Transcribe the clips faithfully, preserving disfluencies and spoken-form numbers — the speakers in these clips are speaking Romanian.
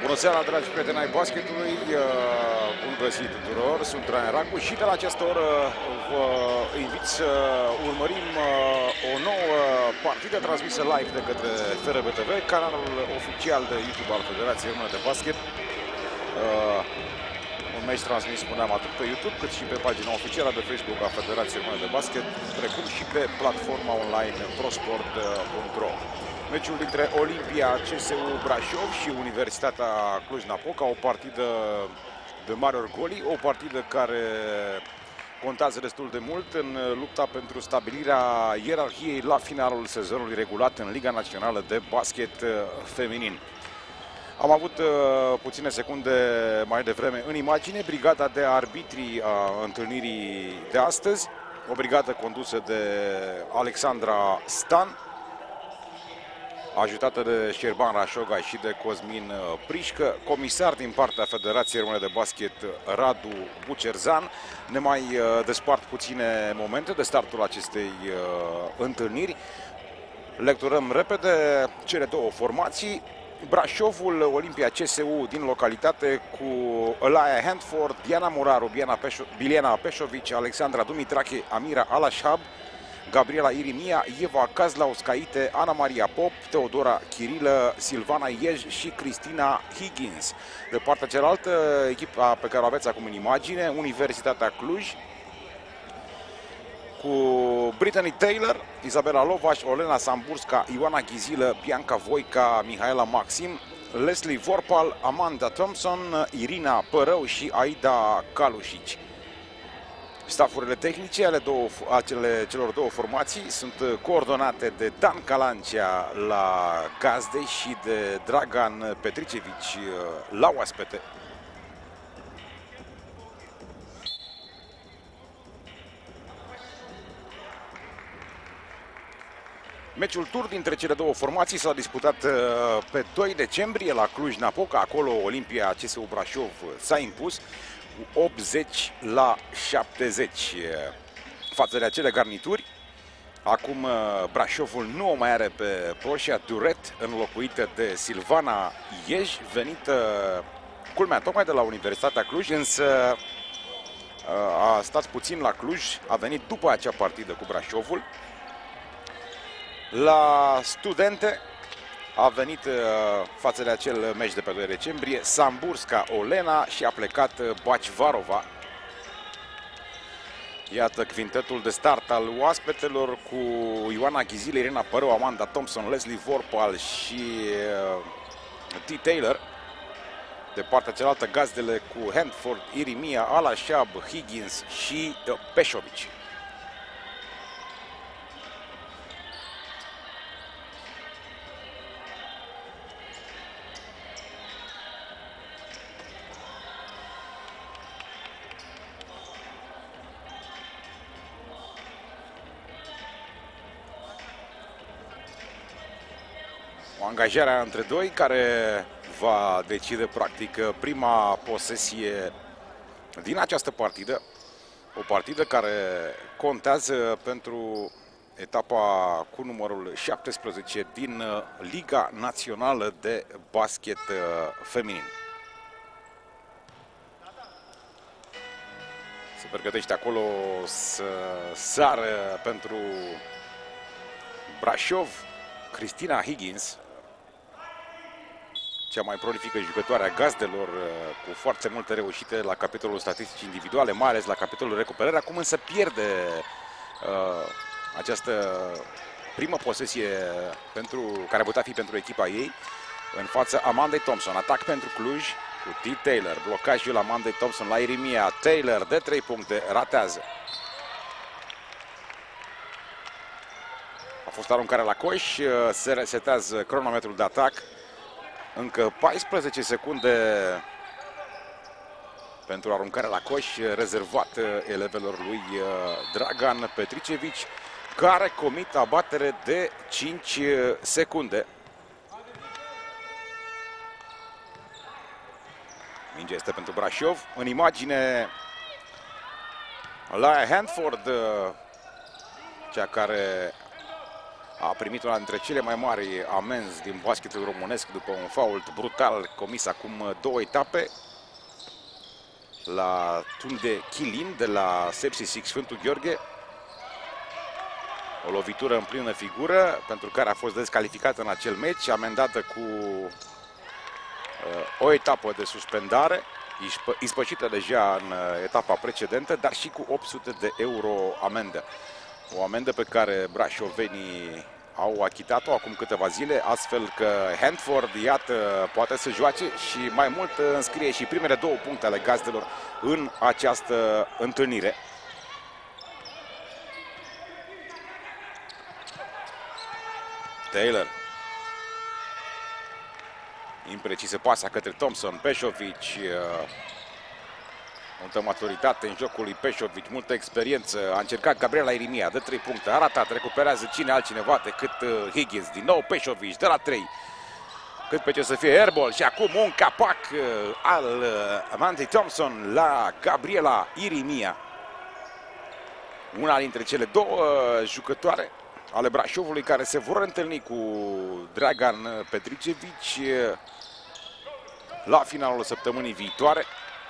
Bună seara, dragi prieteni ai basketului, bun găsit tuturor, sunt Ryan Racu și de la această oră vă invit să urmărim o nouă partidă transmisă live de către F R B T V, canalul oficial de YouTube al Federației Române de Basket. Un meci transmis, spuneam, atât pe YouTube cât și pe pagina oficială de Facebook a Federației Române de Basket, precum și pe platforma online prosport punct ro. Meciul dintre Olimpia C S U Brașov și Universitatea Cluj-Napoca, o partidă de mari orgolii, o partidă care contează destul de mult în lupta pentru stabilirea ierarhiei la finalul sezonului regulat în Liga Națională de Basket Feminin. Am avut uh, puține secunde mai devreme în imagine brigada de arbitri a întâlnirii de astăzi, o brigadă condusă de Alexandra Stan, ajutată de Șerban Rașoga și de Cosmin Prișcă, comisar din partea Federației Române de Basket Radu Bucerzan. Ne mai despart puține momente de startul acestei întâlniri. Lecturăm repede cele două formații. Brașovul Olimpia C S U din localitate cu Elaia Handford, Diana Moraru, Biljana Peșovici, Alexandra Dumitrache, Amira Alashab, Gabriela Irimia, Eva Kazlauscaite, Ana Maria Pop, Teodora Chirilă, Silvana Iej și Cristina Higgins. De partea cealaltă, echipa pe care o aveți acum în imagine, Universitatea Cluj, cu Brittany Taylor, Isabela Lovaș, Olena Samburska, Ioana Ghizilă, Bianca Voica, Mihaela Maxim, Leslie Vorpal, Amanda Thompson, Irina Părău și Aida Calușici. Stafurile tehnice ale două, acele, celor două formații sunt coordonate de Dan Calancea la gazde și de Dragan Petricevici la oaspete. Meciul tur dintre cele două formații s-a disputat pe doi decembrie la Cluj-Napoca. Acolo Olimpia C S U Brașov s-a impus cu optzeci la șaptezeci față de acele garnituri. Acum Brașovul nu o mai are pe Proșia Duret, înlocuită de Silvana Iej, venită, culmea, tocmai de la Universitatea Cluj, însă a stat puțin la Cluj, a venit după acea partidă cu Brașovul. La Studente a venit uh, față de acel meci de pe doi decembrie Samburska Olena și a plecat Bacvarova. Iată quintetul de start al oaspetelor cu Ioana Ghizile, Irina Părău, Amanda Thompson, Leslie Vorpal și uh, T. Taylor. De partea cealaltă gazdele cu Handford, Irimia, Alashab, Higgins și uh, Peșovici. O angajare între doi care va decide practic prima posesie din această partidă. O partidă care contează pentru etapa cu numărul șaptesprezece din Liga Națională de Basket Feminin. Se pregătește acolo să sară pentru Brașov Cristina Higgins, cea mai prolifică jucătoare a gazdelor, cu foarte multe reușite la capitolul statistici individuale, mai ales la capitolul recuperări. Acum însă pierde uh, această primă posesie pentru, care ar putea fi pentru echipa ei în fața Amandei Thompson. Atac pentru Cluj cu T. Taylor, blocajul Amandei Thompson la Irimia. Taylor de trei puncte, ratează. A fost aruncarea la coș, se resetează cronometrul de atac. Încă paisprezece secunde pentru aruncarea la coș, rezervat elevelor lui Dragan Petricevici, care comit abatere de cinci secunde. Mingea este pentru Brașov. În imagine Elaia Handford, cea care a primit una dintre cele mai mari amenzi din basketul românesc după un fault brutal comis acum două etape la Tunde Chilin de la Sepsi Sfântul Gheorghe. O lovitură în plină figură pentru care a fost descalificată în acel meci, amendată cu uh, o etapă de suspendare, ispășită deja în uh, etapa precedentă, dar și cu opt sute de euro amendă. O amendă pe care brașovenii au achitat-o acum câteva zile, astfel că Handford, iată, poate să joace și mai mult înscrie și primele două puncte ale gazdelor în această întâlnire. Taylor. Imprecisă pasa către Thompson. Peșovic. Multă maturitate în jocul lui Peșovic, multă experiență. A încercat Gabriela Irimia, dă trei puncte, a ratat, recuperează cine altcineva decât Higgins. Din nou Peșovic, de la trei. Cât pe ce să fie airball și acum un capac al Amanti Thompson la Gabriela Irimia. Una dintre cele două jucătoare ale Brașovului care se vor întâlni cu Dragan Petricevici la finalul săptămânii viitoare.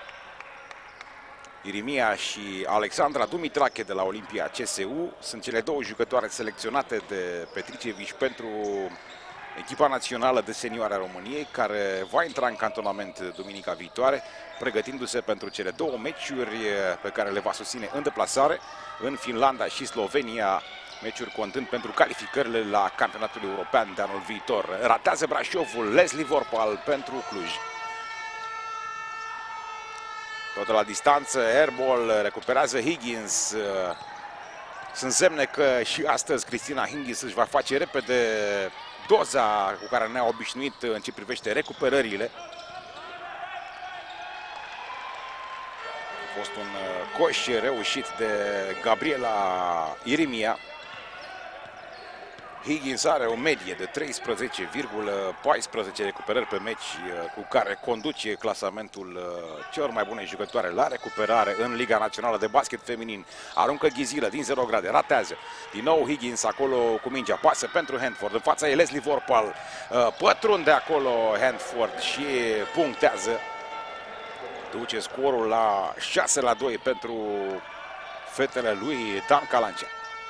Irimia și Alexandra Dumitrache de la Olimpia C S U sunt cele două jucătoare selecționate de Petricevici pentru echipa națională de senioare a României, care va intra în cantonament duminica viitoare, pregătindu-se pentru cele două meciuri pe care le va susține în deplasare în Finlanda și Slovenia, meciuri contând pentru calificările la campionatul european de anul viitor. Ratează Brașovul, Leslie Vorpal pentru Cluj. Tot la distanță, airball, recuperează Higgins. Sunt semne că și astăzi Cristina Higgins își va face repede doza cu care ne-a obișnuit în ce privește recuperările. A fost un coș reușit de Gabriela Irimia. Higgins are o medie de treisprezece virgulă paisprezece recuperări pe meci, cu care conduce clasamentul celor mai bune jucătoare la recuperare în Liga Națională de Basket Feminin. Aruncă Ghizilă din zero grade, ratează. Din nou Higgins acolo cu mingea, pasă pentru Handford. În fața e Leslie Vorpal, pătrunde acolo Handford și punctează. Duce scorul la șase la doi pentru fetele lui Dan Calancea.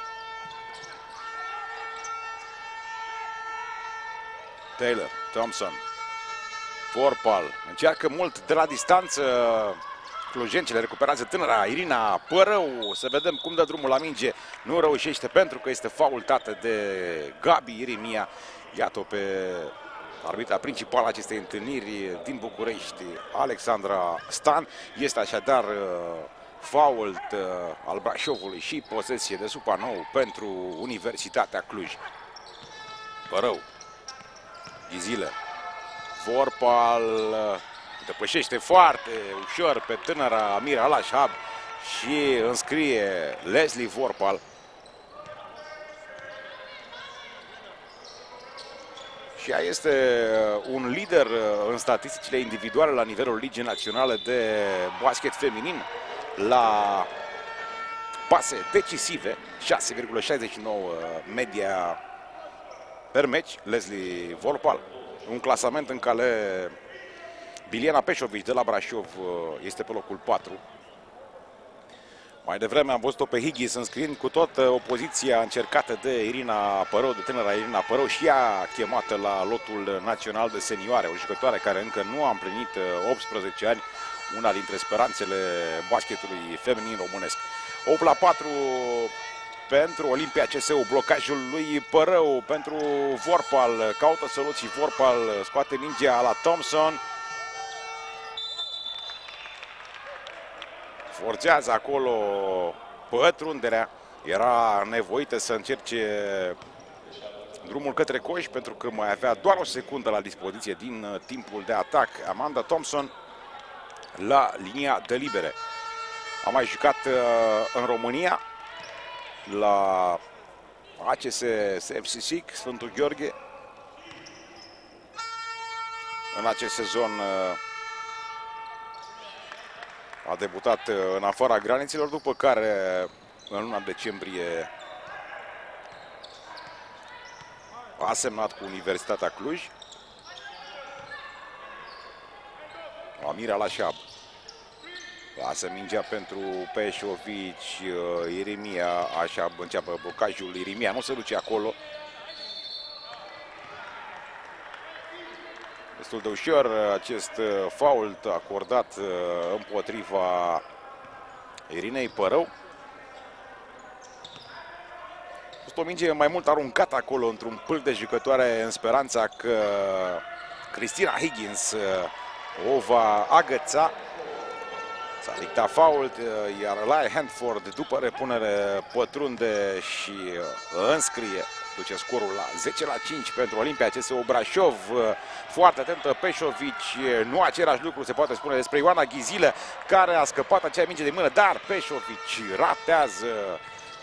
Taylor, Thompson, Vorpal, încearcă mult de la distanță. Clujencele recuperează tânăra Irina Părău. Să vedem cum dă drumul la minge. Nu reușește pentru că este faultată de Gabi Irimia. Iată-o pe arbitra principală acestei întâlniri din București, Alexandra Stan. Este așadar fault al Brașovului și posesie de supanou pentru Universitatea Cluj. Părău. Ghizilă. Vorpal depășește foarte ușor pe tânăra Amira Alashab și înscrie Leslie Vorpal. Și ea este un lider în statisticile individuale la nivelul Ligii Naționale de Basket Feminin, la pase decisive, șase virgulă șaizeci și nouă media per meci, Leslie Vorpal. Un clasament în care Biliana Peșovic de la Brașov este pe locul patru. Mai devreme am văzut-o pe Higgins înscriind cu tot opoziția încercată de Irina Părău, de tânăra Irina Părău, și ea chemată la lotul național de senioare, o jucătoare care încă nu a împlinit optsprezece ani, una dintre speranțele basketului feminin românesc. opt la patru pentru Olimpia C S U, blocajul lui Părău pentru Vorpal, caută soluții Vorpal, scoate mingea la Thompson. Forțează acolo pătrunderea, era nevoită să încerce drumul către coș pentru că mai avea doar o secundă la dispoziție din timpul de atac. Amanda Thompson la linia de libere. A mai jucat în România la A C S S F C Sfântul Gheorghe. În acest sezon a debutat în afara granițelor, după care în luna decembrie a semnat cu Universitatea Cluj. Amir Alashab. Lasă mingea pentru Peșovici, Irimia, așa înceapă blocajul. Irimia nu se duce acolo. Destul de ușor acest fault acordat împotriva Irinei Părău. A fost o minge mai mult aruncată acolo într-un pâlc de jucătoare în speranța că Cristina Higgins o va agăța. S-a dictat fault, iar Laia Handford după repunere pătrunde și înscrie, duce scorul la zece la cinci pentru Olimpia C S U Brașov. Foarte atentă Peșovici, nu același lucru se poate spune despre Ioana Ghizilă, care a scăpat acea minge de mână, dar Peșovici ratează.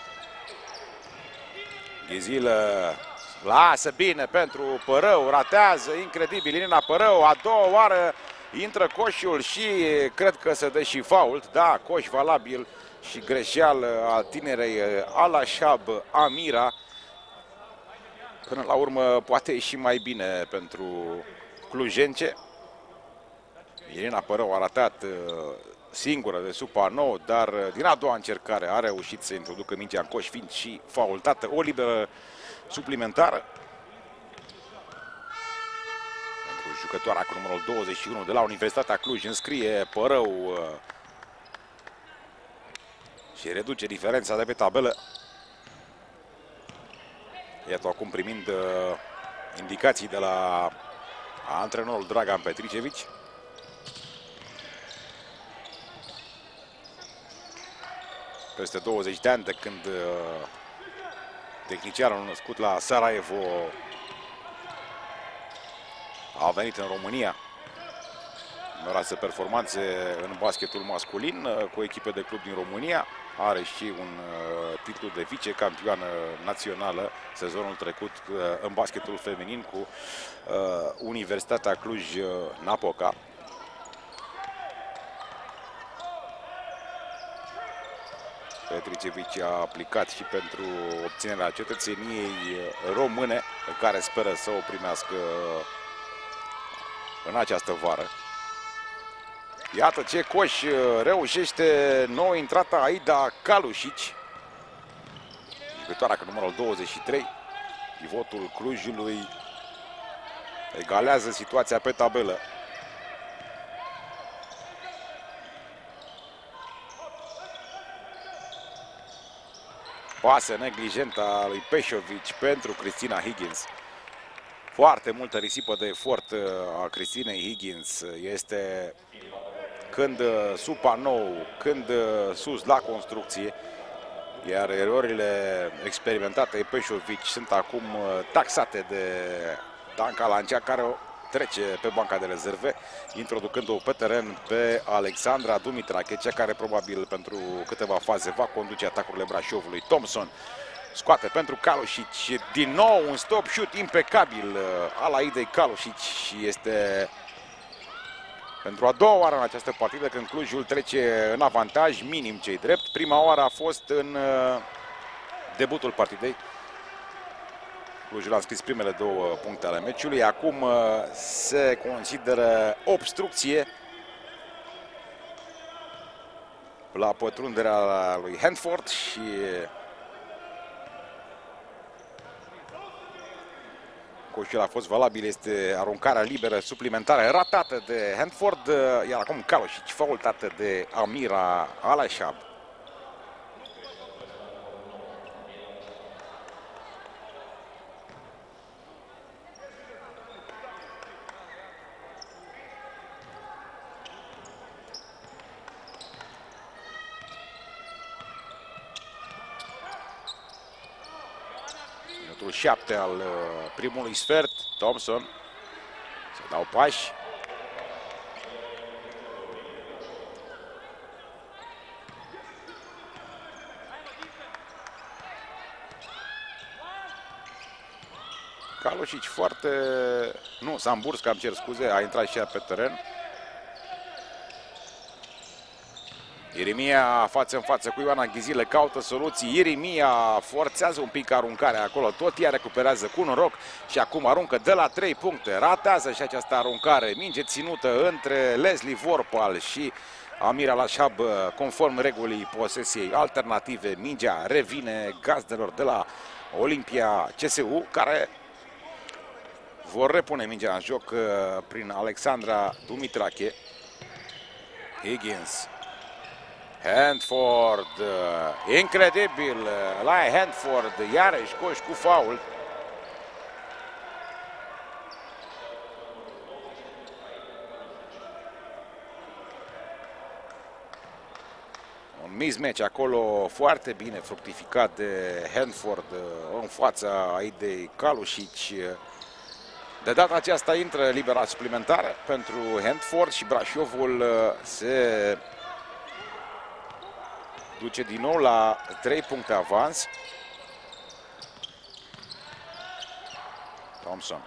Ghizilă lasă bine pentru Părău, ratează, incredibil, Irina Părău, a doua oară intră coșul și cred că se dă și fault, da, coș valabil și greșeală a tinerei Alashab Amira. Până la urmă poate ieși mai bine pentru clujence. Irina Părău a ratat singură de sub panou, dar din a doua încercare a reușit să introducă mingea în coș, fiind și faultată. O liberă suplimentară pentru jucătoarea cu numărul douăzeci și unu de la Universitatea Cluj. Înscrie Părău și reduce diferența de pe tabelă. Iată acum primind uh, indicații de la antrenorul Dragan Petricevici. Peste douăzeci de ani de când uh, tehnicianul născut la Sarajevo a venit în România. Numeroase performanțe în basketul masculin uh, cu echipe de club din România. Are și un uh, titlu de vicecampioană națională sezonul trecut uh, în basketul feminin cu uh, Universitatea Cluj-Napoca. Petricevici a aplicat și pentru obținerea cetățeniei române, pe care speră să o primească în această vară. Iată ce coș reușește nou intrata Aida Calușici, jucătoarea cu numărul douăzeci și trei. Pivotul Clujului egalează situația pe tabelă. Pasă neglijentă a lui Peșovici pentru Cristina Higgins. Foarte multă risipă de efort a Cristinei Higgins. Este când sub panou, când sus la construcție. Iar erorile experimentate de Peșovici sunt acum taxate de Danca Lancea, care o trece pe banca de rezerve, introducând-o pe teren pe Alexandra Dumitrache, cea care probabil pentru câteva faze va conduce atacurile Brașovului. Thompson scoate pentru Calușici, din nou un stop shoot impecabil al Aidei Calușici și este pentru a doua oară în această partidă când Clujul trece în avantaj, minim cei drept. Prima oară a fost în debutul partidei. Clujul a înscris primele două puncte ale meciului. Acum se consideră obstrucție la pătrunderea lui Handford și coșul a fost valabil, este aruncarea liberă suplimentară ratată de Handford, iar acum Calușici faultată de Amira Alashab. Minutul șapte al primului sfert. Thompson se dau pași. Calușici foarte... Nu, Samburska, îmi cer scuze, a intrat și ea pe teren. Irimia față în față cu Ioana Ghizilă, caută soluții. Irimia forțează un pic aruncarea acolo, tot ea recuperează cu noroc și acum aruncă de la trei puncte. Ratează și această aruncare, minge ținută între Leslie Vorpal și Amir Al-Ashab, conform regulii posesiei alternative. Mingea revine gazdelor de la Olimpia C S U, care vor repune mingea în joc prin Alexandra Dumitrache. Higgins. Handford, incredibil, la Handford, iarăși coș cu faul. Un mismatch acolo foarte bine fructificat de Handford în fața Aidei Calușici. De data aceasta intră libera suplimentară pentru Handford și Brașovul se duce din nou la trei puncte avans. Thompson.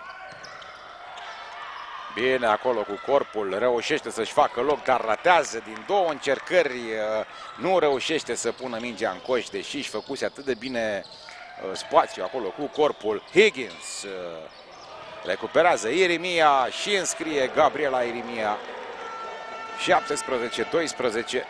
Bine acolo cu corpul, reușește să-și facă loc, dar ratează din două încercări. Nu reușește să pună mingea în coș, deși își făcuse atât de bine spațiu acolo cu corpul. Higgins recuperează Irimia și înscrie Gabriela Irimia. șaptesprezece doisprezece.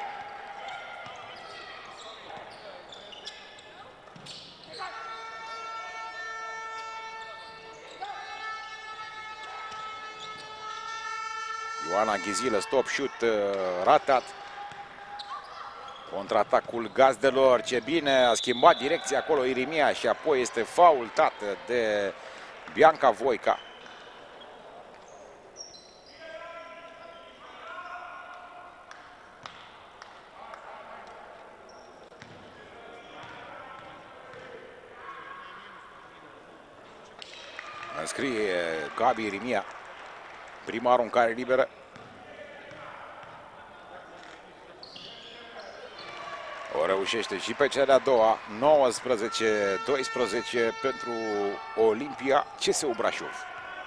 Ioana Ghizilă, stop shoot ratat. Contraatacul gazdelor, ce bine, a schimbat direcția acolo Irimia și apoi este faultată de Bianca Voica. Înscrie Gabi Irimia. Prima aruncare liberă. O reușește și pe cea de-a doua. nouăsprezece doisprezece pentru Olimpia C S U Brașov.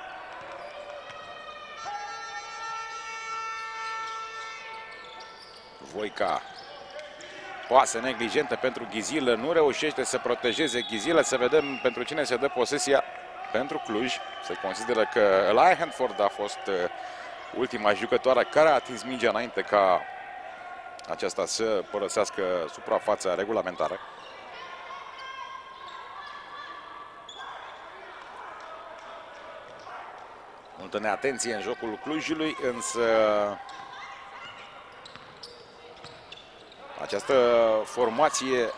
Voica. Pasă neglijentă pentru Ghizilă. Nu reușește să protejeze Ghizilă. Să vedem pentru cine se dă posesia. Pentru Cluj. Se consideră că Elia Handford a fost ultima jucătoare care a atins mingea înainte ca aceasta să părăsească suprafața regulamentară. Multă neatenție în jocul Clujului, însă această formație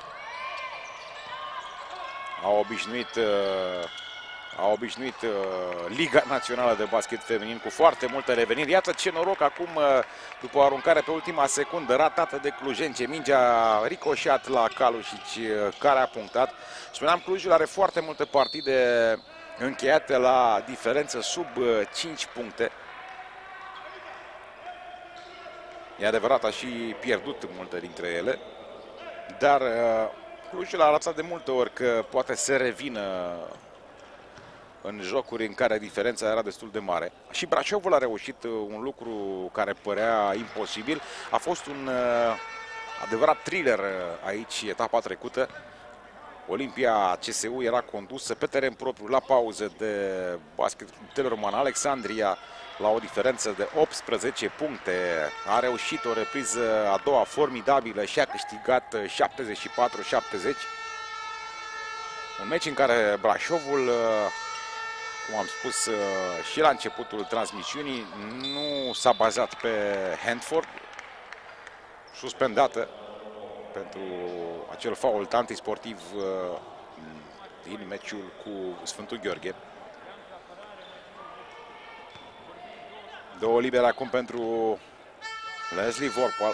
a obișnuit a obișnuit uh, Liga Națională de Basket Feminin cu foarte multe reveniri. Iată ce noroc acum, uh, după o aruncare pe ultima secundă ratată de clujeni, ce mingea a ricoșat la Calușici, uh, care a punctat. Spuneam, Clujul are foarte multe partide încheiate la diferență sub uh, cinci puncte. E adevărat, a și pierdut multe dintre ele, dar uh, Clujul a arătat de multe ori că poate să revină în jocuri în care diferența era destul de mare. Și Brașovul a reușit un lucru care părea imposibil. A fost un uh, adevărat thriller aici, etapa trecută. Olimpia C S U era condusă pe teren propriu la pauză de Basket Teleroman Alexandria la o diferență de optsprezece puncte. A reușit o repriză a doua formidabilă și a câștigat șaptezeci și patru șaptezeci. Un meci în care Brașovul, cum am spus și la începutul transmisiunii, nu s-a bazat pe Handford, suspendată pentru acel fault antisportiv din meciul cu Sfântul Gheorghe. Două libere acum pentru Leslie Vorpal.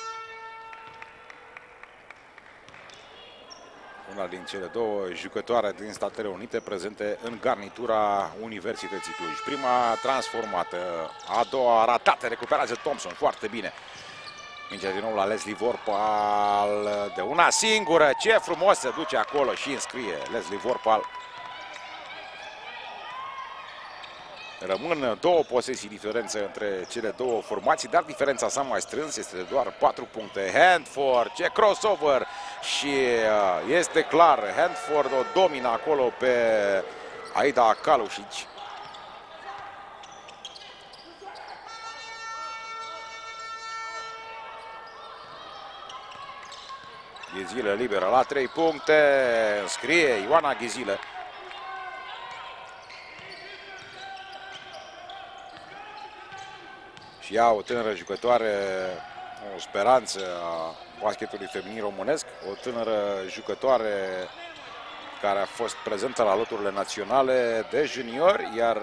Una din cele două jucătoare din Statele Unite prezente în garnitura Universității Cluj. Prima transformată, a doua ratată, recuperează Thompson foarte bine. Mingea din nou la Leslie Vorpal, de una singură, ce frumos se duce acolo și înscrie Leslie Vorpal. Rămân două posesii diferență între cele două formații, dar diferența sa mai strâns este de doar patru puncte. Handford, ce crossover și este clar, Handford o domină acolo pe Aida Kalušić. Ghizilă liberă la trei puncte, înscrie Ioana Ghizilă. Și ea, o tânără jucătoare, o speranță a basketului feminin românesc, o tânără jucătoare care a fost prezentă la loturile naționale de juniori, iar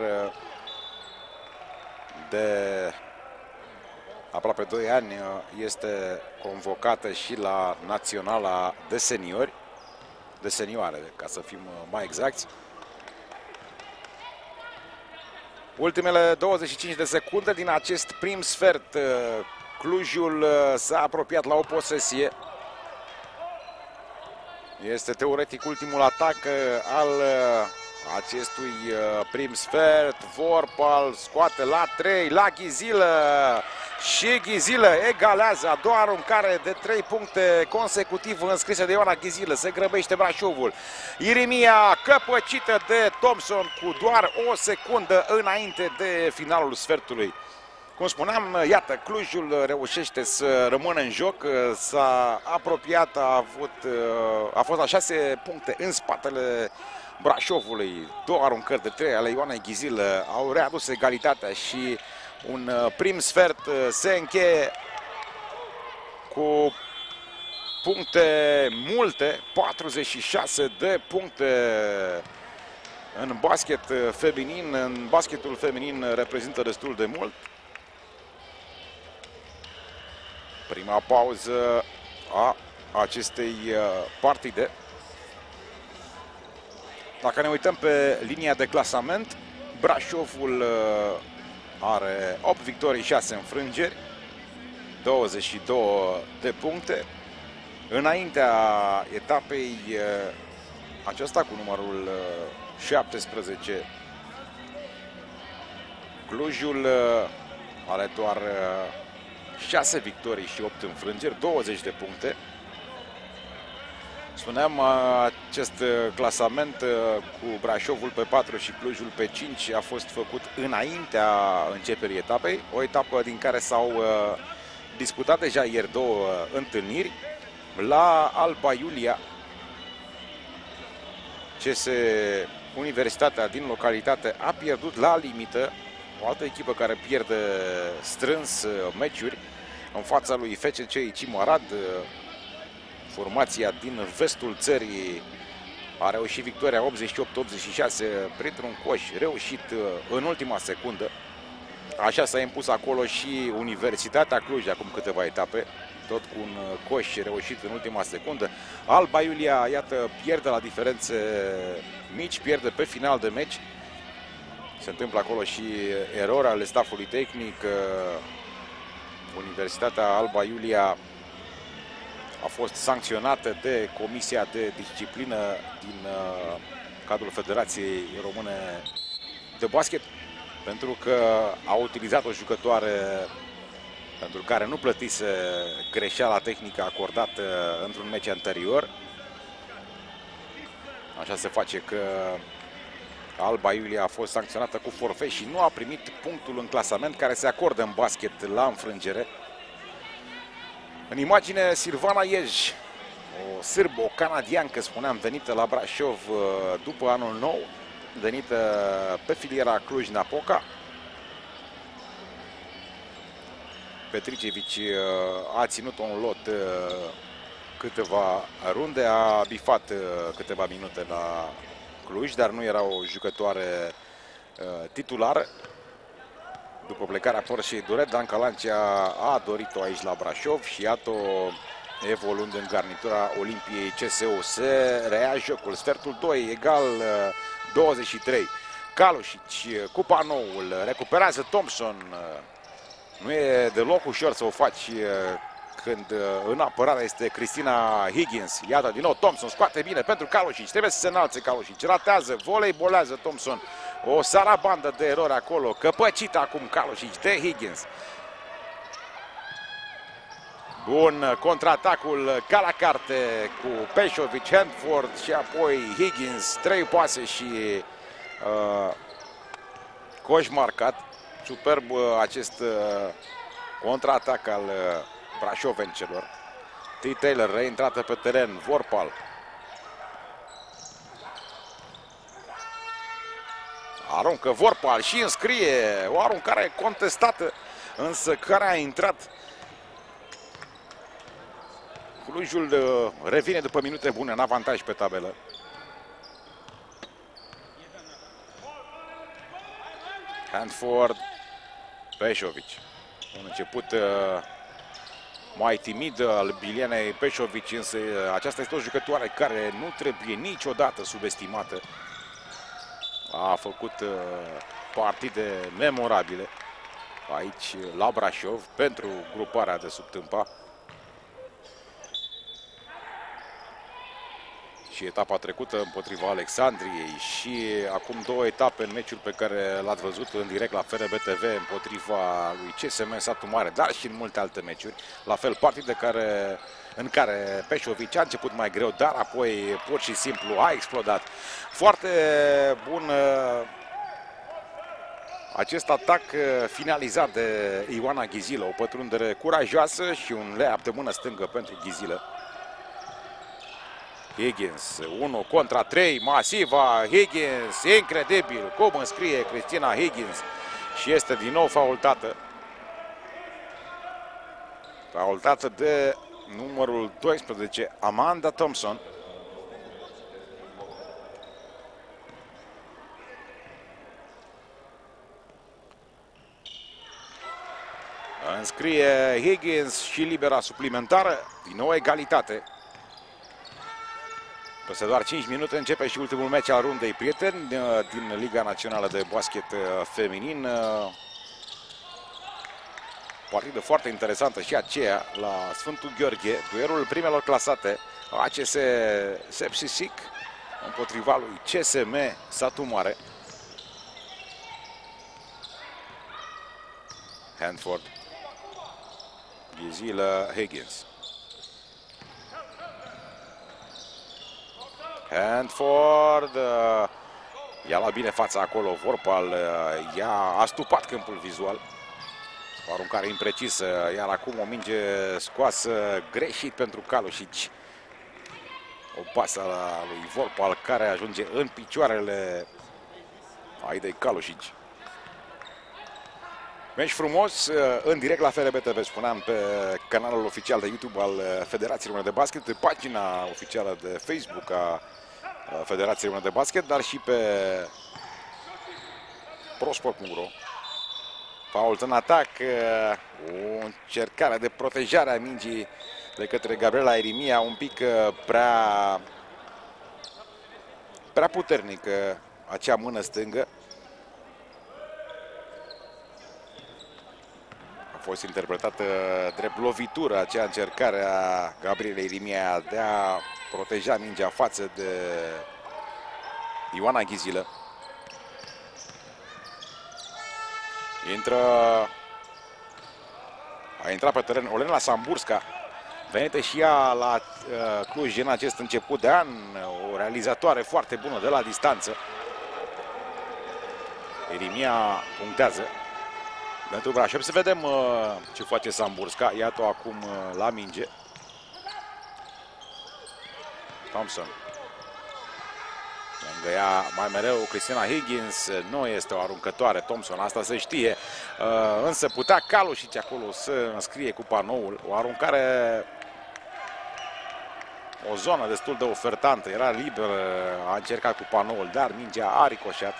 de aproape doi ani este convocată și la naționala de seniori, de senioare, ca să fim mai exacti. Ultimele douăzeci și cinci de secunde din acest prim sfert, Clujul s-a apropiat la o posesie. Este teoretic ultimul atac al acestui prim sfert. Vorpal scoate la trei, la Ghizilă și Ghizilă egalează. A doua aruncare de trei puncte consecutiv înscrisă de Ioana Ghizilă. Se grăbește Brașovul. Irimia căpăcită de Thompson cu doar o secundă înainte de finalul sfertului. Cum spuneam, iată, Clujul reușește să rămână în joc, s-a apropiat, a, avut, a fost la șase puncte în spatele Brașovului. Două aruncări de trei ale Ioanei Ghizilă au readus egalitatea și un prim sfert se încheie cu puncte multe, patruzeci și șase de puncte în basket feminin. În basketul feminin reprezintă destul de mult. Prima pauză a acestei partide. Dacă ne uităm pe linia de clasament, Brașovul are opt victorii, șase înfrângeri, douăzeci și două de puncte. Înaintea etapei aceasta cu numărul șaptesprezece, Clujul are doar șase victorii și opt înfrângeri, douăzeci de puncte. Spuneam, acest clasament cu Brașovul pe patru și Clujul pe cinci a fost făcut înaintea începerii etapei. O etapă din care s-au disputat deja ieri două întâlniri. La Alba Iulia, C S Universitatea din localitate a pierdut la limită. O altă echipă care pierde strâns meciuri în fața lui F C C Icimo Arad. Formația din vestul țării a reușit victoria optzeci și opt optzeci și șase printr-un coș reușit în ultima secundă. Așa s-a impus acolo și Universitatea Cluj acum câteva etape, tot cu un coș reușit în ultima secundă. Alba Iulia, iată, pierde la diferențe mici, pierde pe final de meci. Se întâmplă acolo și erori ale staffului tehnic. Universitatea Alba Iulia a fost sancționată de Comisia de Disciplină din cadrul Federației Române de Basket pentru că a utilizat o jucătoare pentru care nu plătise greșeala tehnică acordată într-un meci anterior. Așa se face că Alba Iulia a fost sancționată cu forfet și nu a primit punctul în clasament care se acordă în basket la înfrângere. În imagine, Silvana Iej, o sârbă, o canadiancă, spuneam, venită la Brașov după anul nou, venită pe filiera Cluj-Napoca. Petricevici a ținut un lot câteva runde, a bifat câteva minute la Cluj, dar nu era o jucătoare titulară. După plecarea Porșei Duret, Dan Calancea a dorit-o aici la Brașov și iată-o evoluând în garnitura Olimpiei C S U. Se reia jocul, sfertul doi, egal douăzeci și trei. Kalušić cu panoul, recuperează Thompson. Nu e deloc ușor să o faci când în apărare este Cristina Higgins. Iată din nou Thompson, scoate bine pentru Kalušić, trebuie să se înalțe Kalušić, ratează, voleibolează Thompson O sarabandă de erori acolo, căpăcită acum Kalosic de Higgins. Bun contraatacul ca la carte cu Peșovic, Handford și apoi Higgins. Trei pase și uh, coș marcat. Superb uh, acest uh, contraatac al uh, brașovencelor. T. Taylor reintrată pe teren, Vorpal. Aruncă Vorpal și înscrie o aruncare contestată, însă care a intrat. Clujul revine după minute bune în avantaj pe tabelă. Handford, Peșovic. Un început uh, mai timid al Bilianei Peșovic, însă uh, aceasta este o jucătoare care nu trebuie niciodată subestimată. A făcut uh, partide memorabile aici la Brașov pentru gruparea de sub Tâmpa. Și etapa trecută împotriva Alexandriei și acum două etape în meciul pe care l-ați văzut în direct la F R B T V împotriva lui C S M Satu Mare, dar și în multe alte meciuri. La fel, partide care, în care Peșovic a început mai greu, dar apoi pur și simplu a explodat. Foarte bun acest atac finalizat de Ioana Ghizilă, o pătrundere curajoasă și un layup de mână stângă pentru Ghizilă. Higgins, unu contra trei, masivă, Higgins, incredibil, cum înscrie Cristina Higgins și este din nou faultată. Faultată de numărul doisprezece, Amanda Thompson. Înscrie Higgins și libera suplimentară, din nou egalitate. Peste doar cinci minute începe și ultimul meci al rundei prieteni din Liga Națională de Basket Feminin. Partidă foarte interesantă și aceea la Sfântul Gheorghe, duelul primelor clasate, A C S Sepsisic împotriva lui C S M Satu Mare. Handford, Ghizilă, Higgins. Handford, ia la bine fața acolo, Vorpal, i-a astupat câmpul vizual. O aruncare imprecisă, iar acum o minge scoasă greșit pentru Kalosic. O pasă a lui Vorpal care ajunge în picioarele Aidei Kalosic. Meci frumos, în direct la F R B T V, spuneam, pe canalul oficial de YouTube al Federației Române de Basket, pe pagina oficială de Facebook a Federației Române de Basket, dar și pe prosport punct ro. Fault în atac, o încercare de protejare a mingii de către Gabriela Irimia, un pic prea, prea puternică acea mână stângă. A fost interpretată drept lovitură acea încercare a Gabrielei Irimia de a proteja mingea față de Ioana Ghizilă. Intră, a intrat pe teren Olena Samburska, venită și ea la uh, Cluj în acest început de an, o realizatoare foarte bună de la distanță. Irimia punctează pentru Brașov. Să vedem uh, ce face Samburska. Iată-o acum uh, la minge. Thompson. Lângă ea mai mereu Cristina Higgins. Nu este o aruncătoare Thompson, asta se știe. Uh, însă putea Kalosic acolo să înscrie cu panoul. O aruncare, o zonă destul de ofertantă. Era liber, a încercat cu panoul, dar mingea a ricoșat.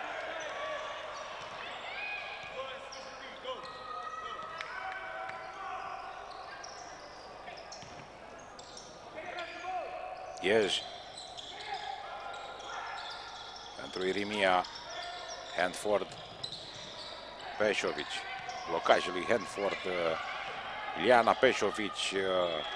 Iej pentru Irimia, Handford, Peșovic, blocajul lui Handford, Iliana Peșovic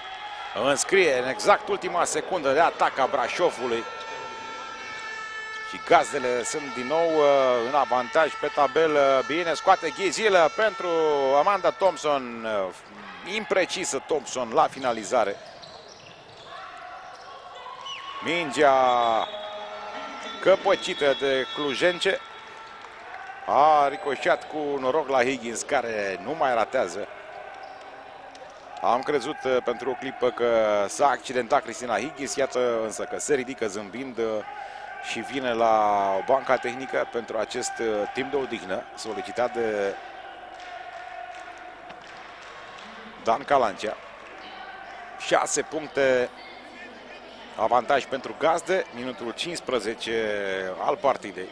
înscrie în exact ultima secundă de atac a Brașovului Și Gazdele sunt din nou în avantaj pe tabelă. Bine, scoate Ghizilă pentru Amanda Thompson. Imprecisă Thompson la finalizare. Mingea căpăcită de clujence. A ricoșat cu noroc la Higgins, care nu mai ratează. Am crezut pentru o clipă că s-a accidentat Cristina Higgins, iată însă că se ridică zâmbind și vine la banca tehnică pentru acest timp de odihnă solicitat de Dan Calancea. șase puncte avantaj pentru Gazde, minutul cincisprezece al partidei.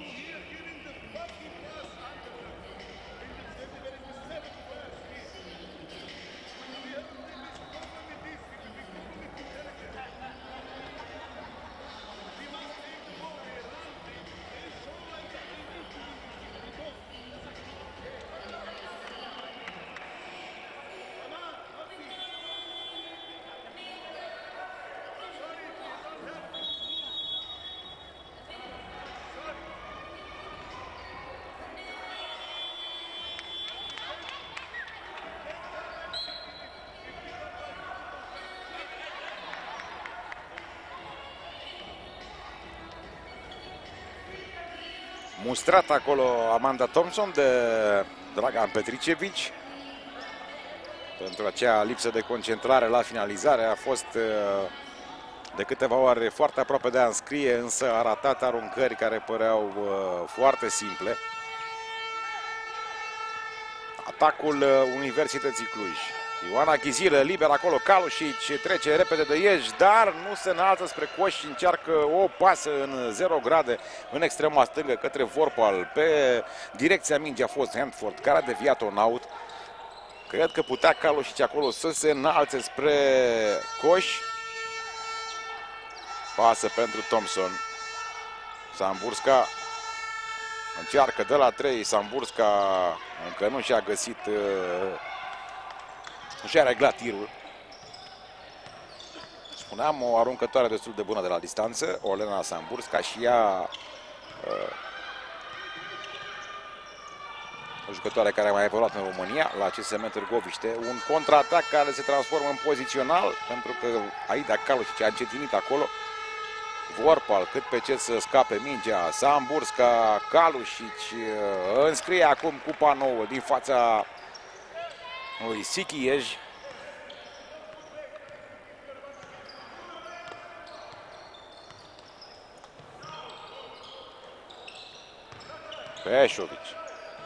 Mustrat acolo Amanda Thompson de Dragan Petricevici pentru acea lipsă de concentrare la finalizare. A fost de câteva ori foarte aproape de a înscrie, însă a ratat aruncări care păreau foarte simple. Atacul Universității Cluj. Ioana Ghizilă liber acolo, Kalušić trece repede de Iej, dar nu se înalță spre coș și încearcă o pasă în zero grade în extrema stângă către Vorpal. Pe direcția mingii a fost Handford, care a deviat-o în out. Cred că putea Kalušić acolo să se înalțe spre coș. Pasă pentru Thompson. Samburska încearcă de la trei. Samburska încă nu și-a găsit, nu și-a reglat tirul. Spuneam, o aruncătoare destul de bună de la distanță, Olena Samburska, și ea o jucătoare care a mai evoluat în România la C S M Târgoviște. Un contraatac care se transformă în pozițional, pentru că Aida Kalušić a încetinit acolo. Vorpal cât pe ce să scape mingea. Samburska, Kalušić înscrie acum cupa nouă din fața lui Sikiej. Peșovici.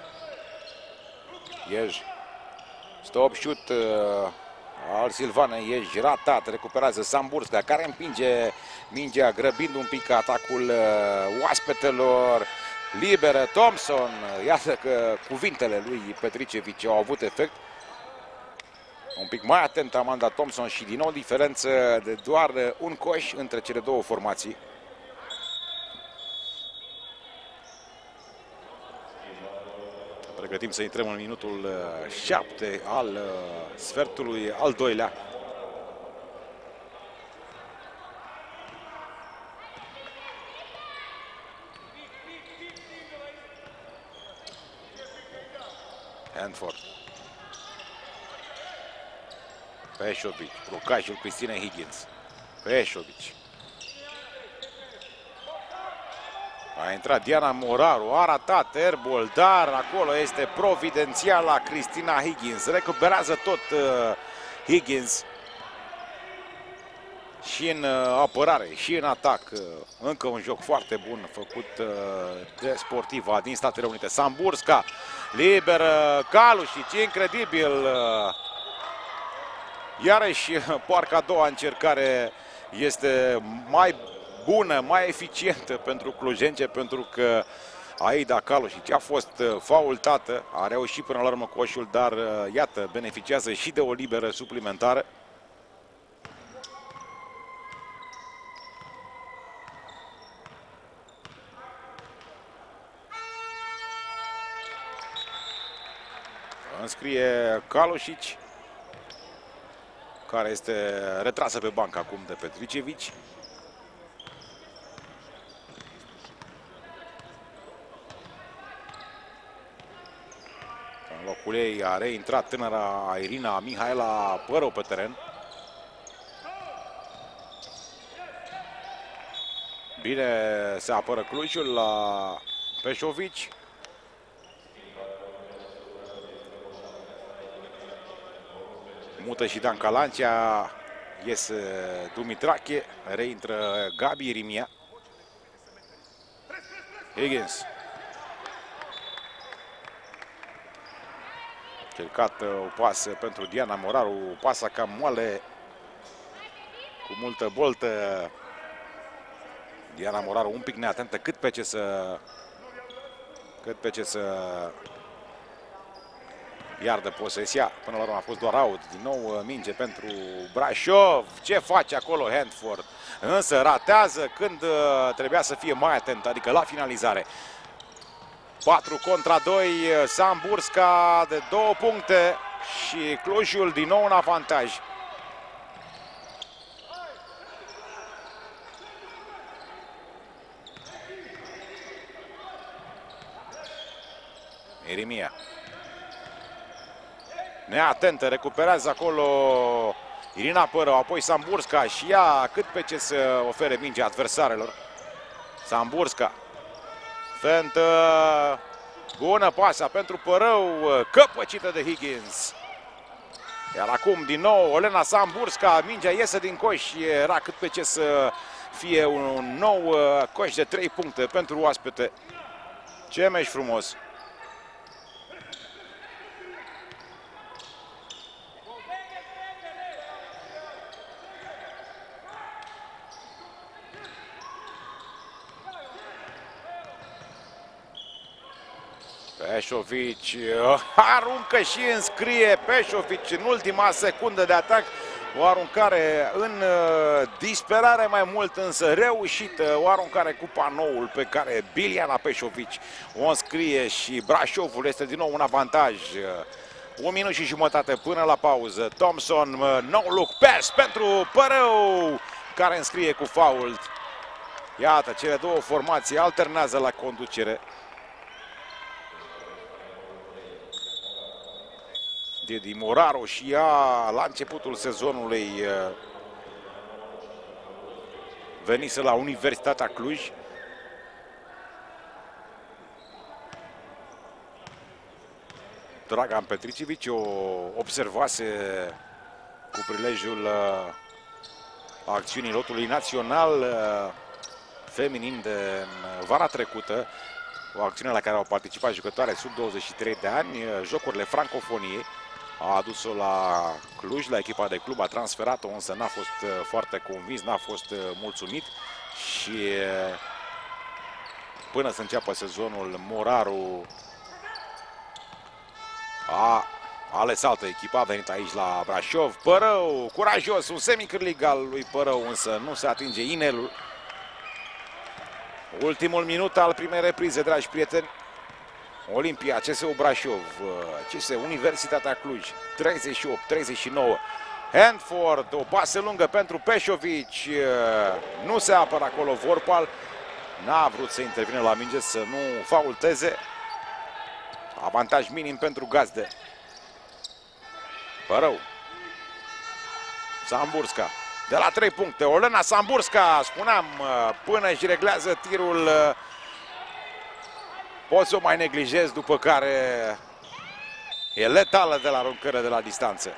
Iej. Stop shoot uh, al Silvanei Iej, ratat, recuperează Samburska, care împinge mingea grăbind un pic atacul uh, oaspetelor. Liberă Thompson. Iată că cuvintele lui Petricevici au avut efect. Un pic mai atent Amanda Thompson și din nou diferență de doar un coș între cele două formații. Pregătim să intrăm în minutul șapte al sfertului al doilea. Handford. Peșovici, blocajul Cristinei Higgins. Peșovici. A intrat Diana Moraru, a ratat airball, dar acolo este providențial la Cristina Higgins. Recuperează tot uh, Higgins. Și în uh, apărare, și în atac. Uh, încă un joc foarte bun făcut uh, de sportiva din Statele Unite. Samburska, liberă Kalušić, incredibil. Uh, iarăși, parcă a doua încercare este mai bună, mai eficientă pentru clujence, pentru că Aida Kalušić a fost faultată, a reușit până la urmă coșul, dar iată, beneficiază și de o liberă suplimentară. Înscrie Kalušić, care este retrasă pe bancă acum de Petricevici. În locul ei a reintrat tânăra Irina Mihaela Părău pe teren. Bine se apără Clujul la Peșovici. Mută și Dan Calancea, iese Dumitrache, reintră Gabi Rimia. Higgins. Cercat o pasă pentru Diana Moraru, pasa cam moale, cu multă boltă. Diana Moraru un pic neatentă, cât pe ce să cât pe ce să iardă posesia. Până la urmă a fost doar out. Din nou minge pentru Brașov. Ce face acolo Handford? Însă ratează când trebuia să fie mai atent, adică la finalizare. patru contra doi, Samburska de două puncte și Clujul din nou în avantaj. Irimia. Neatentă, recuperează acolo Irina Părău, apoi Samburska și ea cât pe ce să ofere mingea adversarelor. Samburska. Fentă. Bună pasa pentru Părău, căpăcită de Higgins. Iar acum din nou Olena Samburska, mingea iese din coș și era cât pe ce să fie un nou coș de trei puncte pentru oaspete. Ce meci frumos! Peșovici aruncă și înscrie Peșovici în ultima secundă de atac. O aruncare în disperare mai mult, însă reușită. O aruncare cu panoul pe care Biliana Peșovici o înscrie și Brașovul este din nou un avantaj. Un minut și jumătate până la pauză. Thompson, no look pass pentru Părău, care înscrie cu fault. Iată, cele două formații alternează la conducere. Dedi Moraru și ea la începutul sezonului venise la Universitatea Cluj. Dragan Petricevici o observase cu prilejul acțiunii lotului național feminin de vara trecută, o acțiune la care au participat jucătoare sub douăzeci și trei de ani, Jocurile Francofoniei. A adus-o la Cluj, la echipa de club, a transferat-o, însă n-a fost foarte convins, n-a fost mulțumit și până să înceapă sezonul, Moraru a ales altă echipă, a venit aici la Brașov. Părău, curajos, un semicârlig al lui Părău, însă nu se atinge inelul. Ultimul minut al primei reprize, dragi prieteni. Olimpia, C S U Brașov, C S U Universitatea Cluj, treizeci și opt treizeci și nouă. Handford, o pasă lungă pentru Peșovici, nu se apără acolo Vorpal, n-a vrut să intervină la minge, să nu faulteze. Avantaj minim pentru gazde. Părău. Samburska, de la trei puncte, Olena Samburska, spuneam, până își reglează tirul, poți să o mai neglijezi, după care e letală de la aruncare de la distanță.